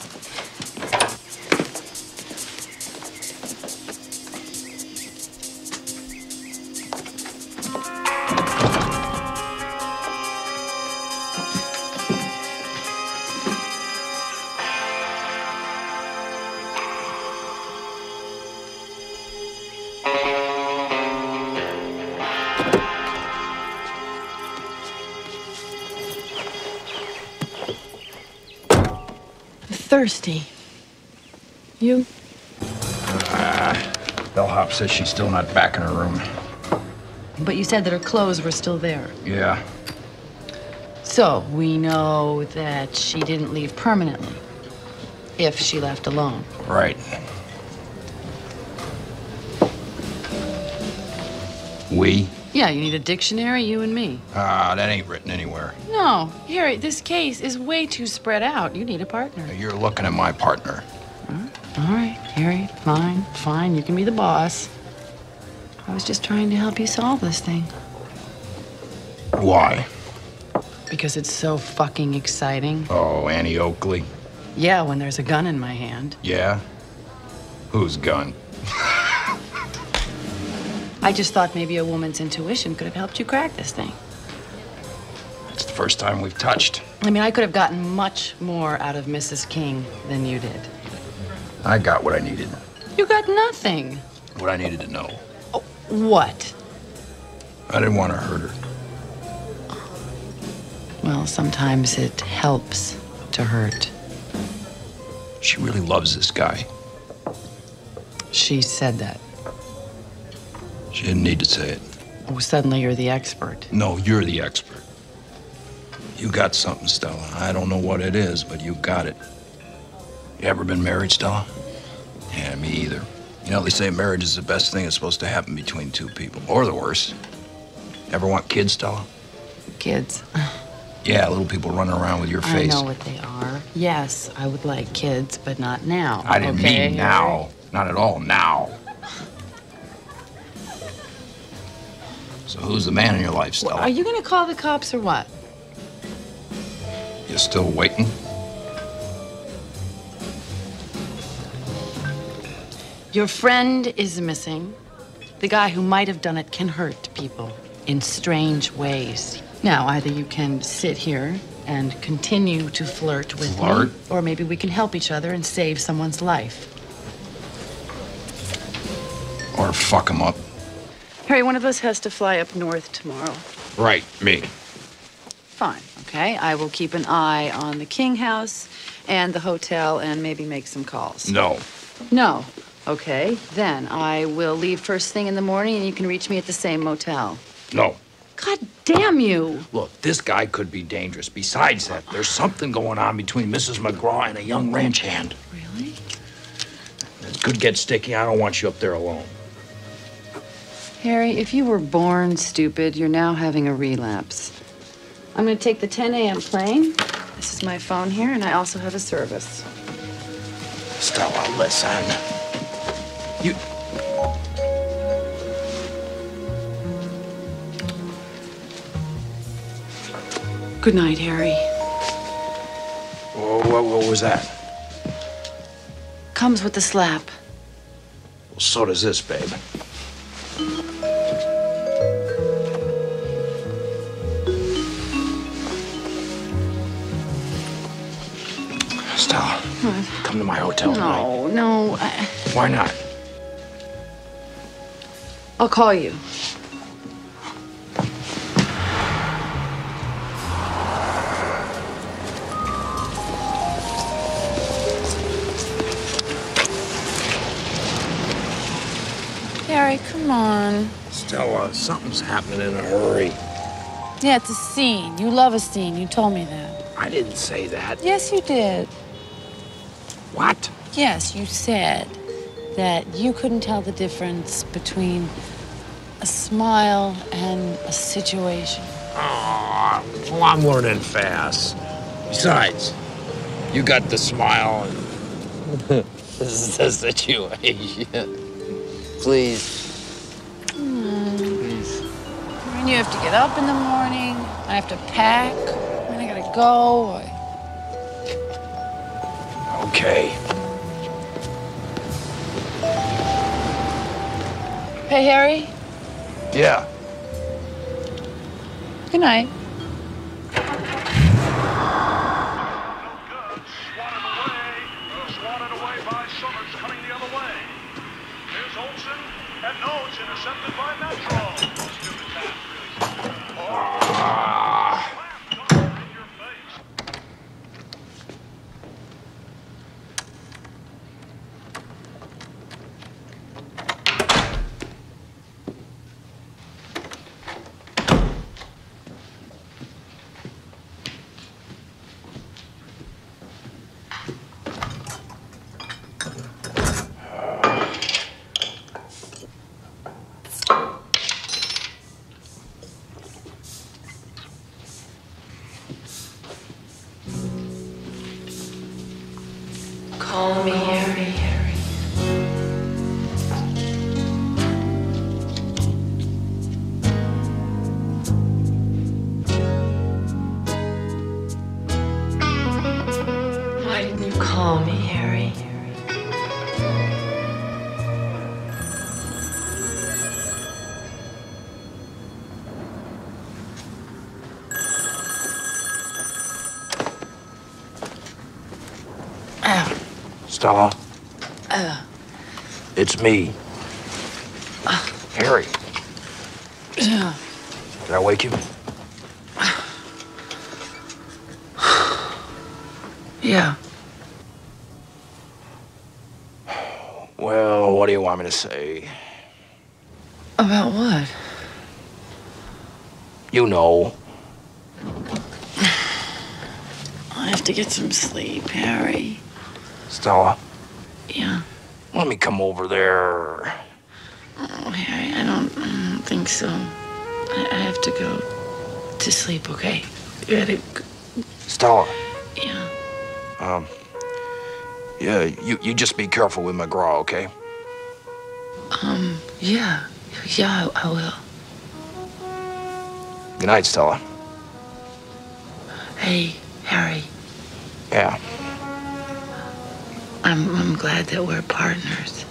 Thirsty. You? Ah, Bellhop says she's still not back in her room. But you said that her clothes were still there. Yeah. So we know that she didn't leave permanently. If she left alone. Right. We? Yeah, you need a dictionary, you and me. Ah, that ain't written anywhere. No, Harry, this case is way too spread out. You need a partner. You're looking at my partner. All right, Harry, fine, fine. You can be the boss. I was just trying to help you solve this thing. Why? Because it's so fucking exciting. Oh, Annie Oakley. Yeah, when there's a gun in my hand. Yeah? Whose gun? I just thought maybe a woman's intuition could have helped you crack this thing. It's the first time we've touched. I mean, I could have gotten much more out of Missus King than you did. I got what I needed. You got nothing. What I needed to know. Oh, what? I didn't want to hurt her. Well, sometimes it helps to hurt. She really loves this guy. She said that. She didn't need to say it. Oh, suddenly you're the expert. No, you're the expert. You got something, Stella. I don't know what it is, but you got it. You ever been married, Stella? Yeah, me either. You know, they say marriage is the best thing that's supposed to happen between two people, or the worst. Ever want kids, Stella? Kids? Yeah, little people running around with your face. I know what they are. Yes, I would like kids, but not now. I didn't okay? mean now. Not at all now. So who's the man in your life, Stella? Are you gonna call the cops or what? You still waiting? Your friend is missing. The guy who might have done it can hurt people in strange ways. Now, either you can sit here and continue to flirt with Flirt? me, or maybe we can help each other and save someone's life. Or fuck him up. Harry, one of us has to fly up north tomorrow. Right, me. Fine, okay? I will keep an eye on the King house and the hotel and maybe make some calls. No. No. Okay, then I will leave first thing in the morning and you can reach me at the same motel. No. God damn you. Look, this guy could be dangerous. Besides that, there's something going on between Missus McGraw and a young ranch hand. Really? It could get sticky. I don't want you up there alone. Harry, if you were born stupid, you're now having a relapse. I'm going to take the ten a m plane. This is my phone here, and I also have a service. Stella, listen. You... Good night, Harry. What, what, what was that? Comes with the slap. Well, so does this, babe. Stella, What? come to my hotel tonight. No, no. I... Why not? I'll call you. Harry, come on. Stella, something's happening in a hurry. Yeah, it's a scene. You love a scene. You told me that. I didn't say that. Yes, you did. What? Yes, you said that you couldn't tell the difference between a smile and a situation. Oh, well, I'm learning fast. Besides, you got the smile and this is the situation. Please. Mm. Please. When you have to get up in the morning. I have to pack. Then I gotta go. I... Okay. Hey, Harry. Yeah. Good night. Call me Harry, Harry. Why didn't you call me Harry? Stella, Uh, it's me. uh, Harry. yeah. Did I wake you? Yeah. Well, what do you want me to say? About what? You know. I have to get some sleep, Harry. Stella, Yeah. let me come over there. Oh, Harry, I don't, I don't think so. I, I have to go to sleep, okay? You gotta... Stella. Yeah. Um, yeah, you, you just be careful with McGraw, okay? Um, yeah. Yeah, I, I will. Good night, Stella. Hey, Harry. Yeah. I'm, I'm glad that we're partners.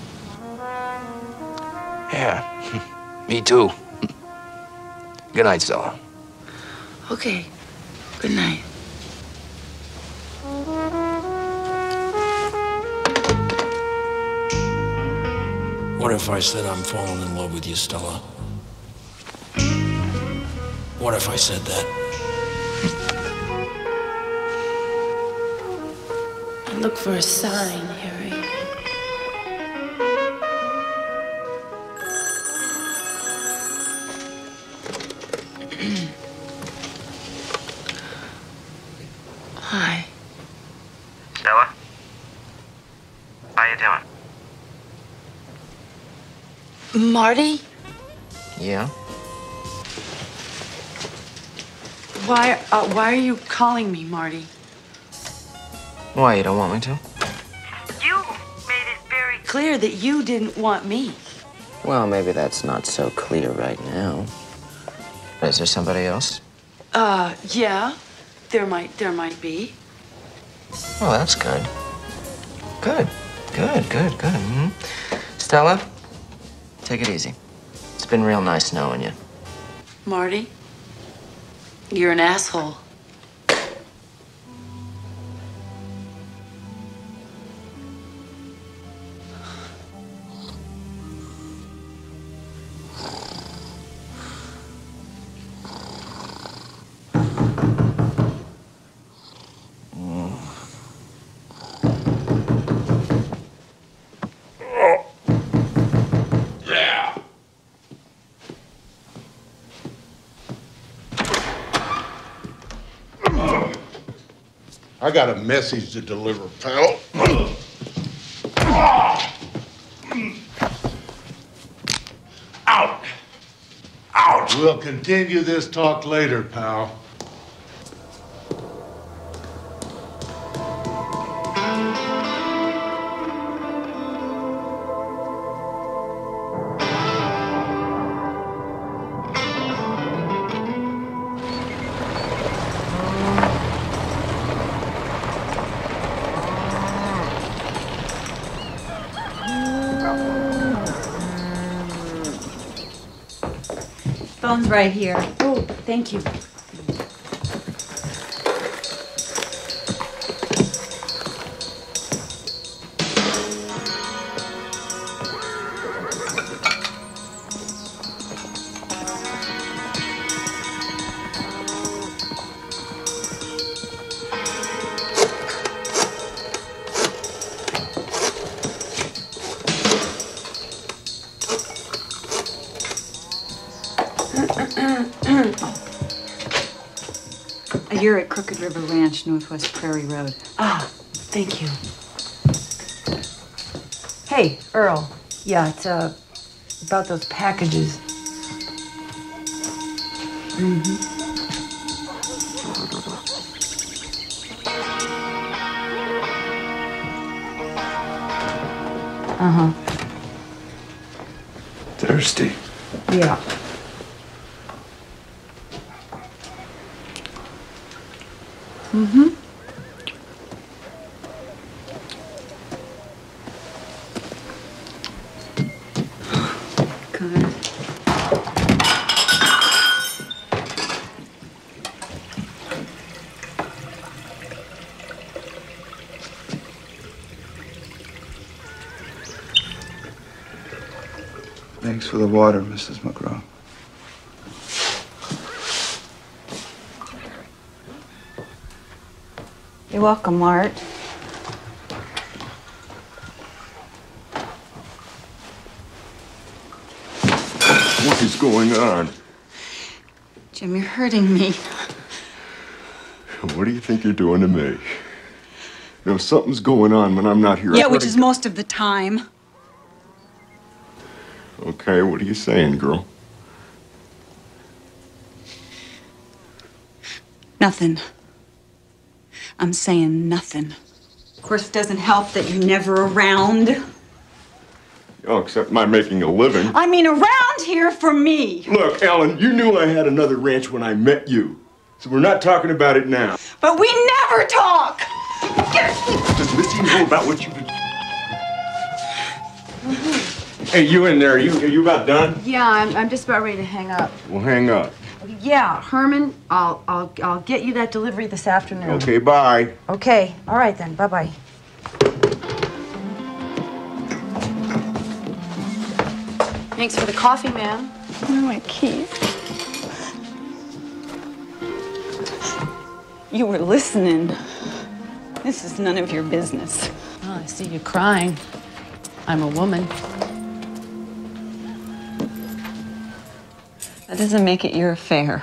Yeah. Me too. Good night, Stella. Okay. Good night. What if I said I'm falling in love with you, Stella? What if I said that? I look for a sign, Harry. Hi. Stella? How you doing? Marty? Yeah? Why, uh, why are you calling me, Marty? Why, you don't want me to? You made it very clear that you didn't want me. Well, maybe that's not so clear right now. Is there somebody else? Uh, yeah. There might, there might be. Oh, that's good. Good. Good, good, good. Mm-hmm. Stella, take it easy. It's been real nice knowing you. Marty, you're an asshole. I got a message to deliver, pal. Out! Out! We'll continue this talk later, pal. Phone's right here. Oh, thank you. You're at Crooked River Ranch, Northwest Prairie Road. Ah, thank you. Hey, Earl. Yeah, it's uh, about those packages. Mm-hmm. Uh-huh. Thirsty. Yeah. Mm-hmm. Good. Thanks for the water, Missus McGraw. You're welcome, Mart. What is going on? Jim, you're hurting me. What do you think you're doing to me? You know, something's going on when I'm not here. Yeah, which is most of the time. Okay, what are you saying, girl? Nothing. I'm saying nothing. Of course, it doesn't help that you're never around. Oh, except my making a living. I mean, around here for me. Look, Ellen, you knew I had another ranch when I met you. So we're not talking about it now. But we never talk! Does Missy know about what you've been... Hey, you in there, are you, are you about done? Yeah, I'm, I'm just about ready to hang up. Well, hang up. Yeah, Herman, I'll, I'll, I'll get you that delivery this afternoon. Okay, bye. Okay, all right then, bye-bye. Thanks for the coffee, ma'am. Oh, my keys. You were listening. This is none of your business. Oh, I see you crying. I'm a woman. That doesn't make it your affair.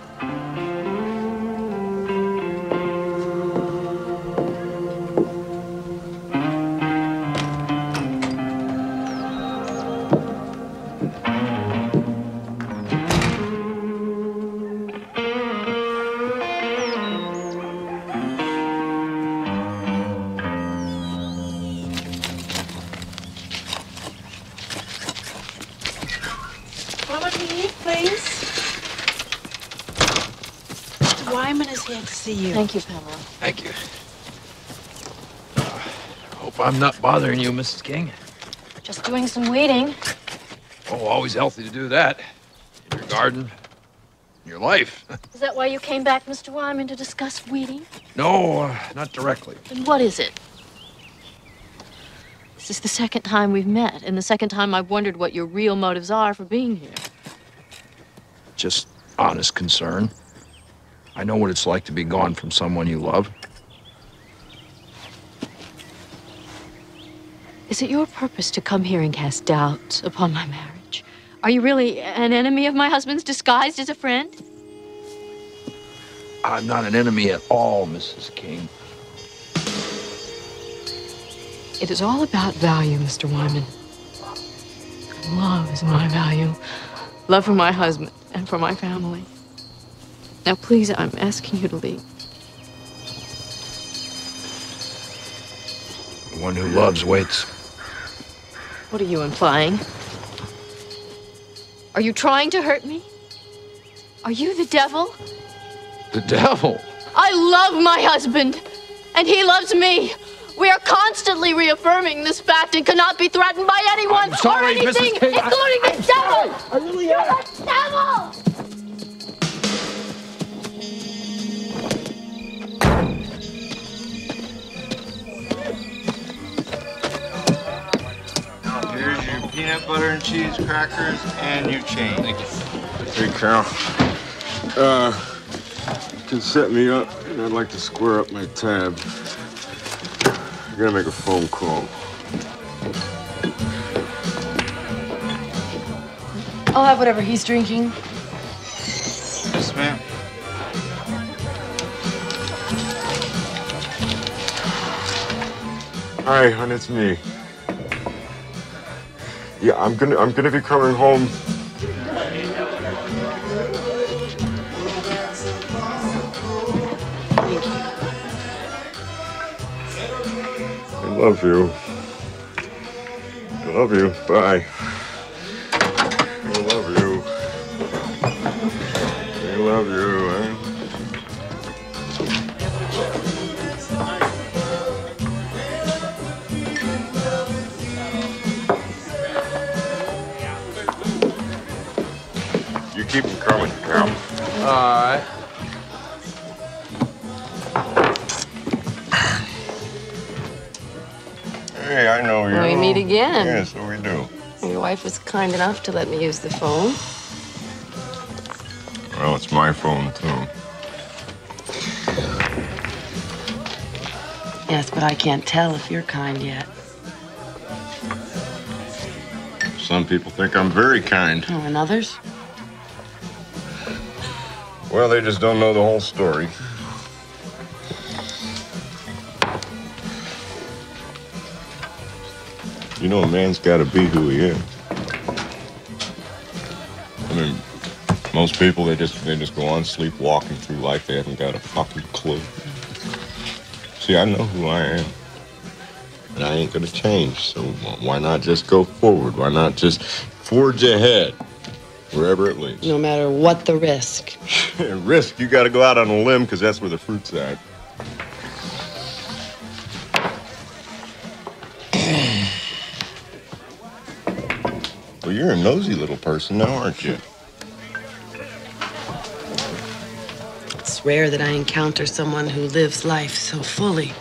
Glad to see you. Thank you, Pamela. Thank you. Uh, hope I'm not bothering you, Missus King. Just doing some weeding. Oh, always healthy to do that. In your garden, in your life. Is that why you came back, Mister Wyman, to discuss weeding? No, uh, not directly. Then what is it? This is the second time we've met, and the second time I've wondered what your real motives are for being here. Just honest concern. I know what it's like to be gone from someone you love. Is it your purpose to come here and cast doubt upon my marriage? Are you really an enemy of my husband's disguised as a friend? I'm not an enemy at all, Missus King. It is all about value, Mister Wyman. Love is my value. Love for my husband and for my family. Now, please, I'm asking you to leave. The one who loves waits. What are you implying? Are you trying to hurt me? Are you the devil? The devil? I love my husband, and he loves me. We are constantly reaffirming this fact and cannot be threatened by anyone I'm sorry, or anything, Missus King. including I, the devil. I really am. You're the devil! butter and cheese, crackers, and your change. Thank you. Hey, Cal. Uh, you can set me up, and I'd like to square up my tab. I gotta make a phone call. I'll have whatever he's drinking. Yes, ma'am. Hi, hon, it's me. Yeah, I'm gonna I'm gonna be coming home. I love you. I love you. Bye. I love you. I love you, eh? You keep them coming, Cal. All right. Hey, I know you. We meet again. Yeah, so we do. Your wife was kind enough to let me use the phone. Well, it's my phone, too. Yes, but I can't tell if you're kind yet. Some people think I'm very kind. Oh, and others? Well, they just don't know the whole story. You know, a man's got to be who he is. I mean, most people, they just they just go on sleepwalking through life. They haven't got a fucking clue. See, I know who I am. And I ain't gonna change, so why not just go forward? Why not just forge ahead, wherever it leads? No matter what the risk. Risk, you gotta go out on a limb, because that's where the fruit's at. Well, you're a nosy little person now, aren't you? It's rare that I encounter someone who lives life so fully.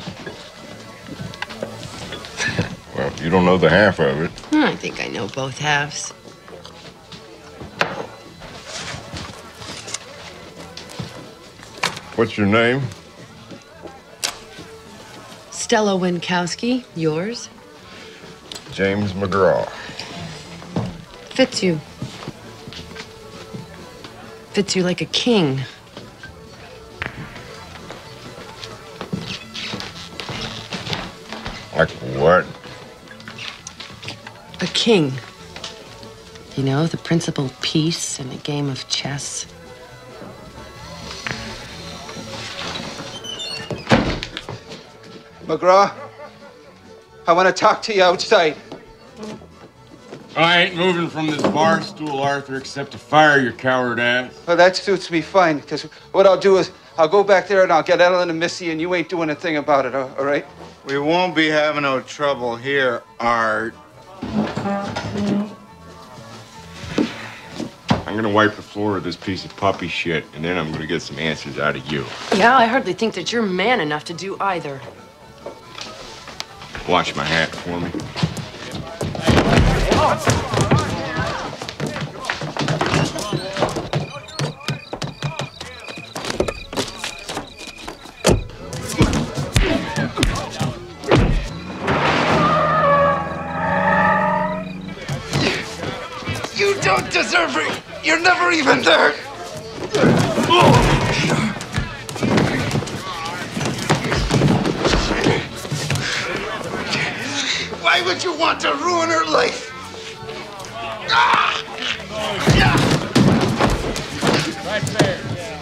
Well, you don't know the half of it. I think I know both halves. What's your name? Stella Wynkowski, yours? James McGraw. Fits you. Fits you like a king. Like what? A king. You know, the principal piece in a game of chess. McGraw, I want to talk to you outside. I ain't moving from this bar stool, Arthur, except to fire your coward ass. Well, that suits me fine, because what I'll do is I'll go back there and I'll get Ellen and Missy, and you ain't doing a thing about it, all right? We won't be having no trouble here, Art. I'm gonna wipe the floor of this piece of puppy shit, and then I'm gonna get some answers out of you. Yeah, I hardly think that you're man enough to do either. Wash my hat for me. You don't deserve it. You're never even there. Why would you want to ruin her life? Right there.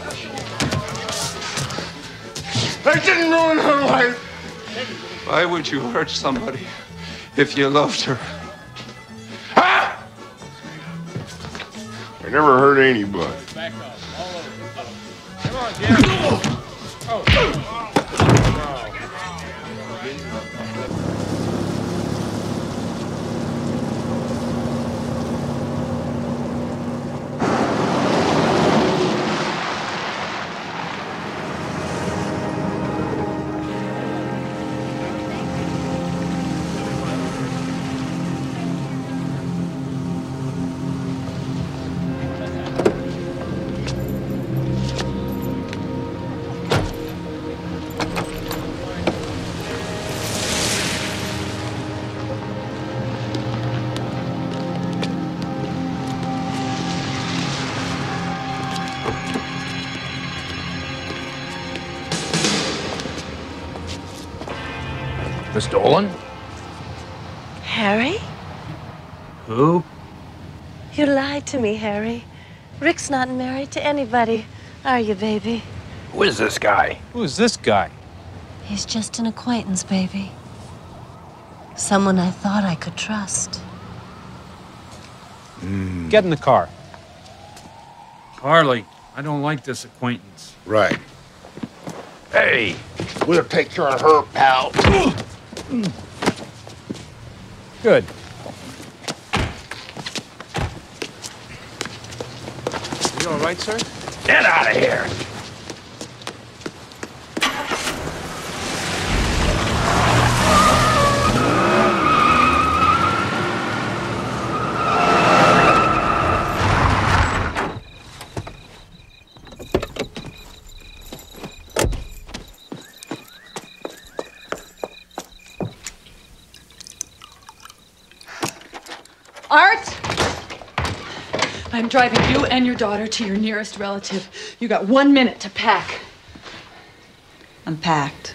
I didn't ruin her life. Why would you hurt somebody if you loved her? I never hurt anybody. Back off. All over. Come on, Jim. Oh. Miss Dolan? Harry? Who? You lied to me, Harry. Rick's not married to anybody, are you, baby? Who is this guy? Who is this guy? He's just an acquaintance, baby. Someone I thought I could trust. Mm. Get in the car. Harley, I don't like this acquaintance. Right. Hey, we'll take care of her, pal. Good. You all right, sir? Get out of here. Art! I'm driving you and your daughter to your nearest relative. You got one minute to pack. I'm packed.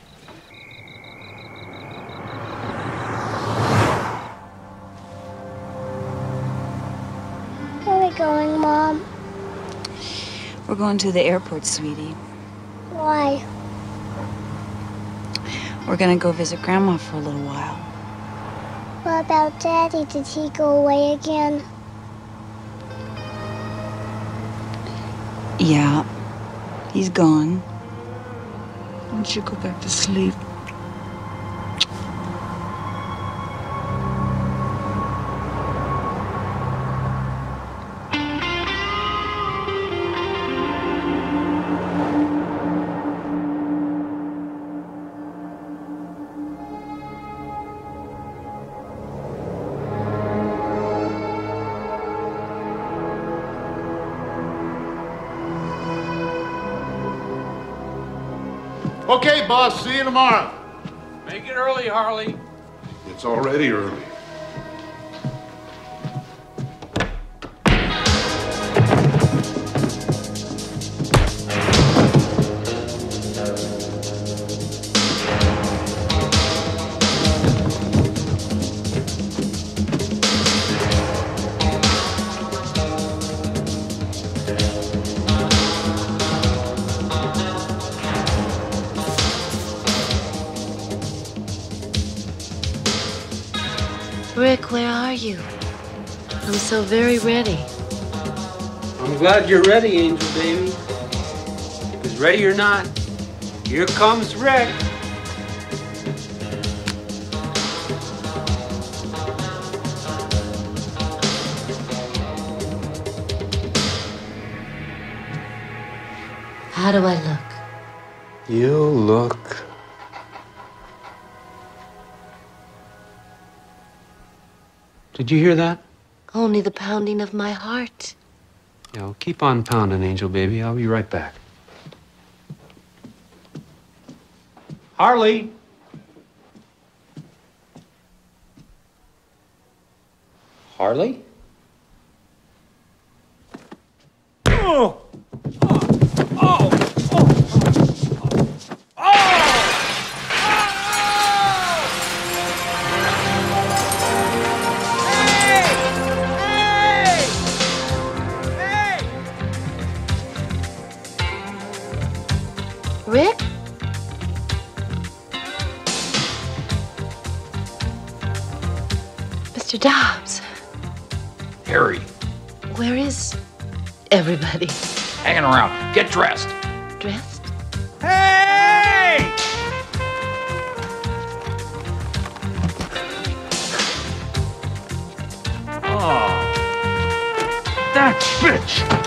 Where are we going, Mom? We're going to the airport, sweetie. Why? We're gonna go visit Grandma for a little while. What about Daddy? Did he go away again? Yeah, he's gone. Why don't you go back to sleep? Okay, boss, see you tomorrow. Make it early, Harley. It's already early. Rick, where are you? I'm so very ready. I'm glad you're ready, Angel baby. Because ready or not, here comes Rick. How do I look? You look... Did you hear that? Only the pounding of my heart. Yeah, well, keep on pounding, Angel baby. I'll be right back. Harley! Harley? Oh! Oh! Oh! Rick? Mister Dobbs. Harry, Where is everybody? hanging around. Get dressed. Dressed? Hey! Oh. That bitch!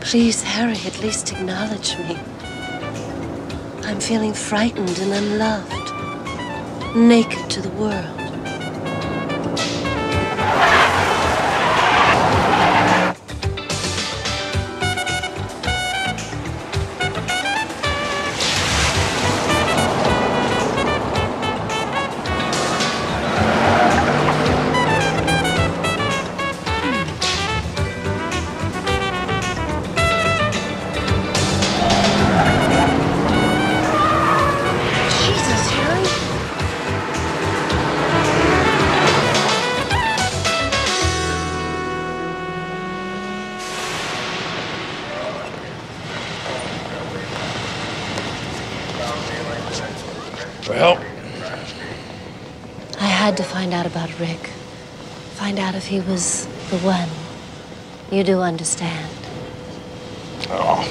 Please, Harry, at least acknowledge me. I'm feeling frightened and unloved, naked to the world. Well, I had to find out about Rick. Find out if he was the one. You do understand. oh,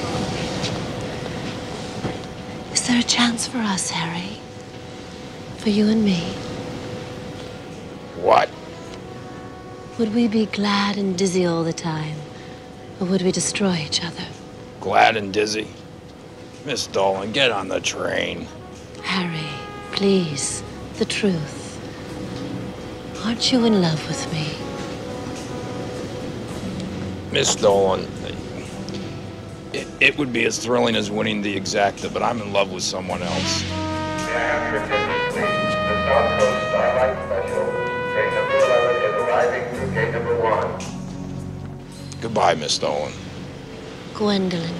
Is there a chance for us, Harry? For you and me? what? Would we be glad and dizzy all the time? Or would we destroy each other? Glad and dizzy? Miss Dolan, get on the train. Harry, please, the truth. Aren't you in love with me? Miss Dolan, it, it would be as thrilling as winning the exacta, but I'm in love with someone else. May I have your attention, please? The South Coast Starlight Special. Train number eleven is arriving through gate number one. Goodbye, Miss Dolan. Gwendolyn.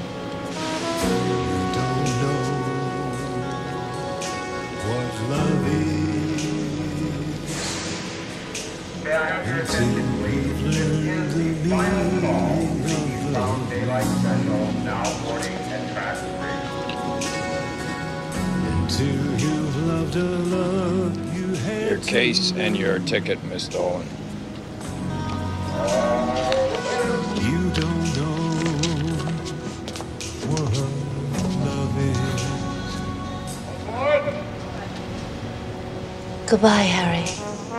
May I have your attention, please? This is the final call. The South Daylight Special, now boarding at track three. Until you've loved a love you had. Your case and your ticket, Miss Dolan. You don't know what love is. Goodbye, Harry.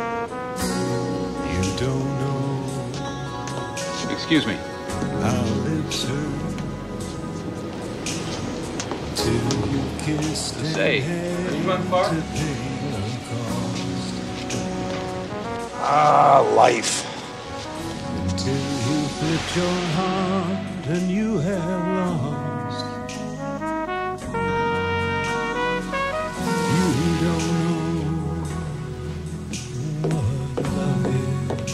You don't know. Excuse me. How lips hurt till you kiss and Say, are you on far? Ah, life. Until you flipped your heart and you have lost. You don't know what love is.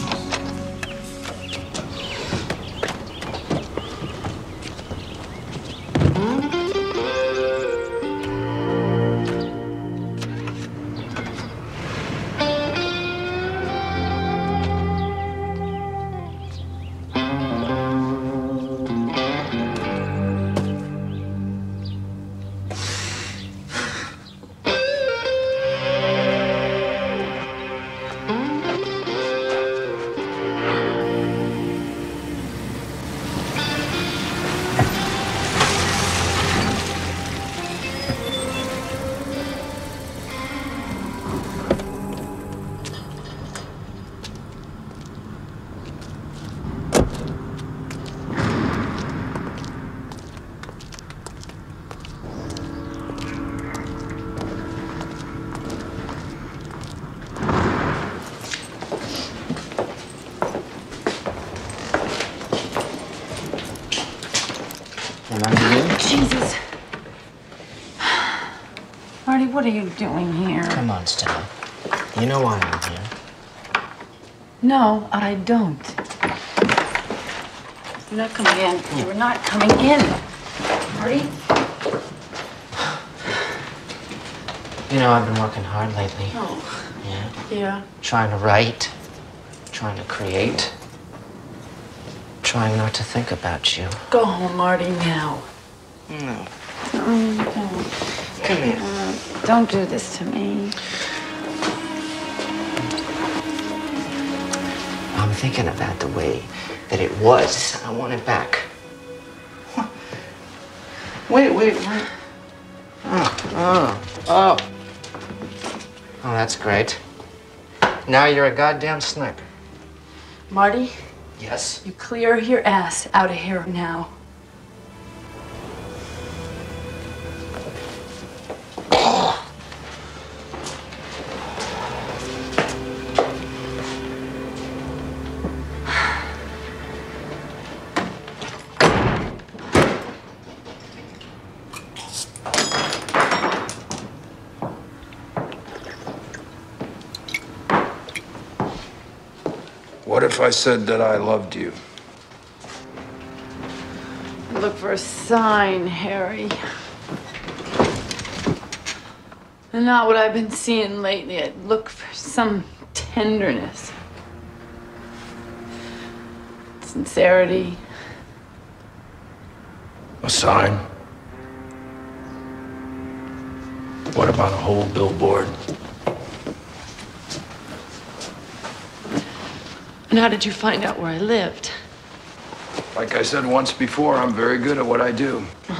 Jesus. Marty, what are you doing here? Come on, Stella. You know why I'm here. No, I don't. You're not coming in. You're not coming in. Marty? You know, I've been working hard lately. Oh. Yeah. Yeah. Trying to write, trying to create, trying not to think about you. Go home, Marty, now. No. Mm, don't. Come here. Uh, don't do this to me. I'm thinking about the way that it was. I want it back. Wait, wait, wait. Oh, oh, oh. Oh, that's great. Now you're a goddamn sniper. Marty? Yes? You clear your ass out of here now. What if I said that I loved you? Look for a sign, Harry. And not what I've been seeing lately. I'd look for some tenderness, sincerity. A sign? What about a whole billboard? And how did you find out where I lived? Like I said once before, I'm very good at what I do.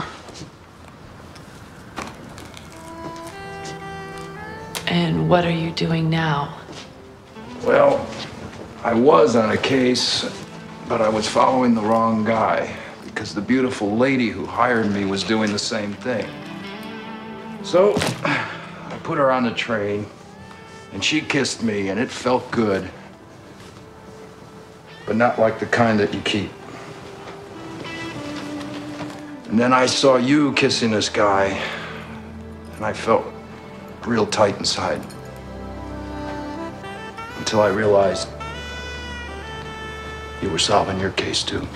And what are you doing now? Well, I was on a case, but I was following the wrong guy because the beautiful lady who hired me was doing the same thing. So I put her on the train and she kissed me and it felt good, but not like the kind that you keep. And then I saw you kissing this guy and I felt real tight inside. Until I realized you were solving your case too.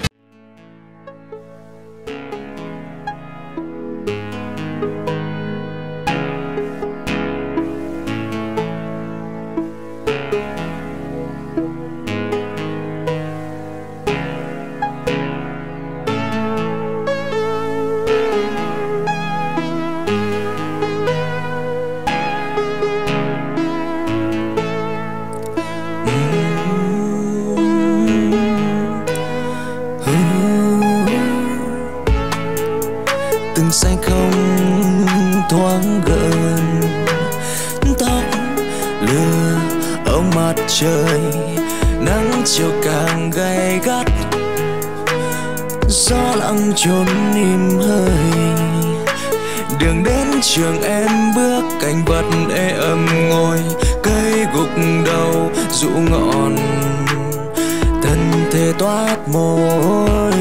Chốn im hơi đường đến trường em bước cảnh vật ê ẩm ngồi cây gục đầu rũ ngọn thân thể toát môi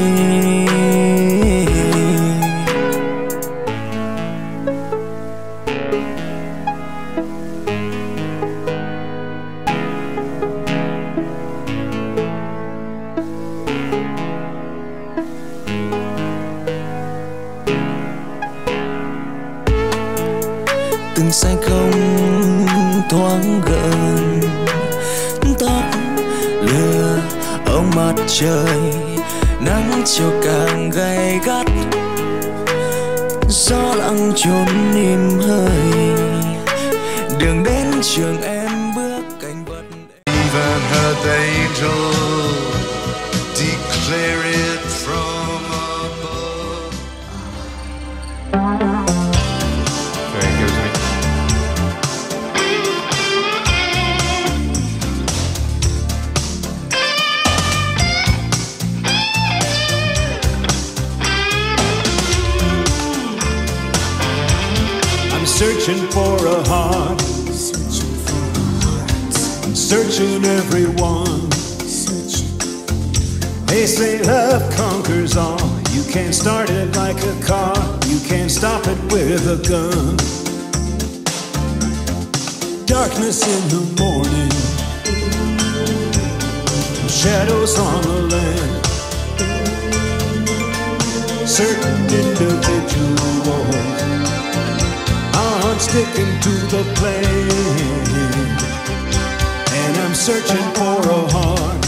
say không thoáng gần tóc lừa ông mặt trời nắng chiều càng gay gắt gió lặng trốn im hơi đường đến trường em bước cảnh vật even heard the angel declare it from above. Searching for a heart, I'm searching everyone. They say love conquers all. You can't start it like a car, you can't stop it with a gun. Darkness in the morning, shadows on the land. Certain individuals aren't sticking to the plan, and I'm searching for a heart.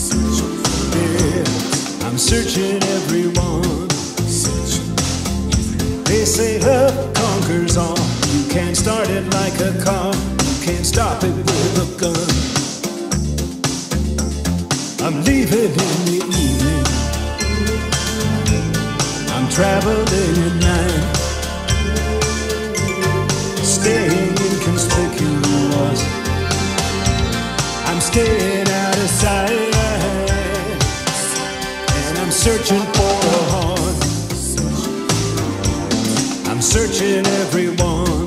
Yeah, I'm searching everyone. They say love conquers all. You can't start it like a car, you can't stop it with a gun. I'm leaving in the evening, I'm traveling at night, staying inconspicuous, I'm staying out of sight, and I'm searching for a heart. I'm searching everyone.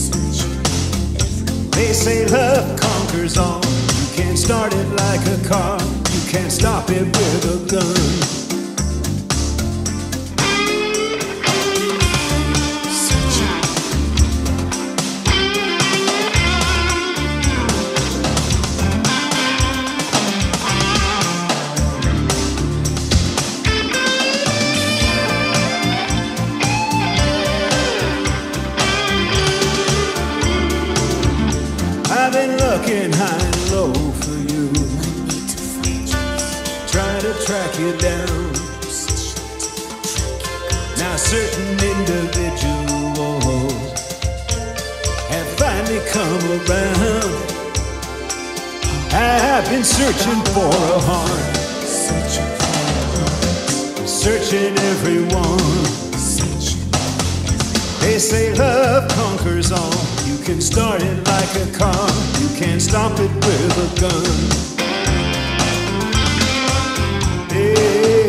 They say love conquers all. You can't start it like a car, you can't stop it with a gun. Searching. come around. I've been searching for a heart, searching everyone. They say love conquers all. You can start it like a car, you can't stop it with a gun. Hey.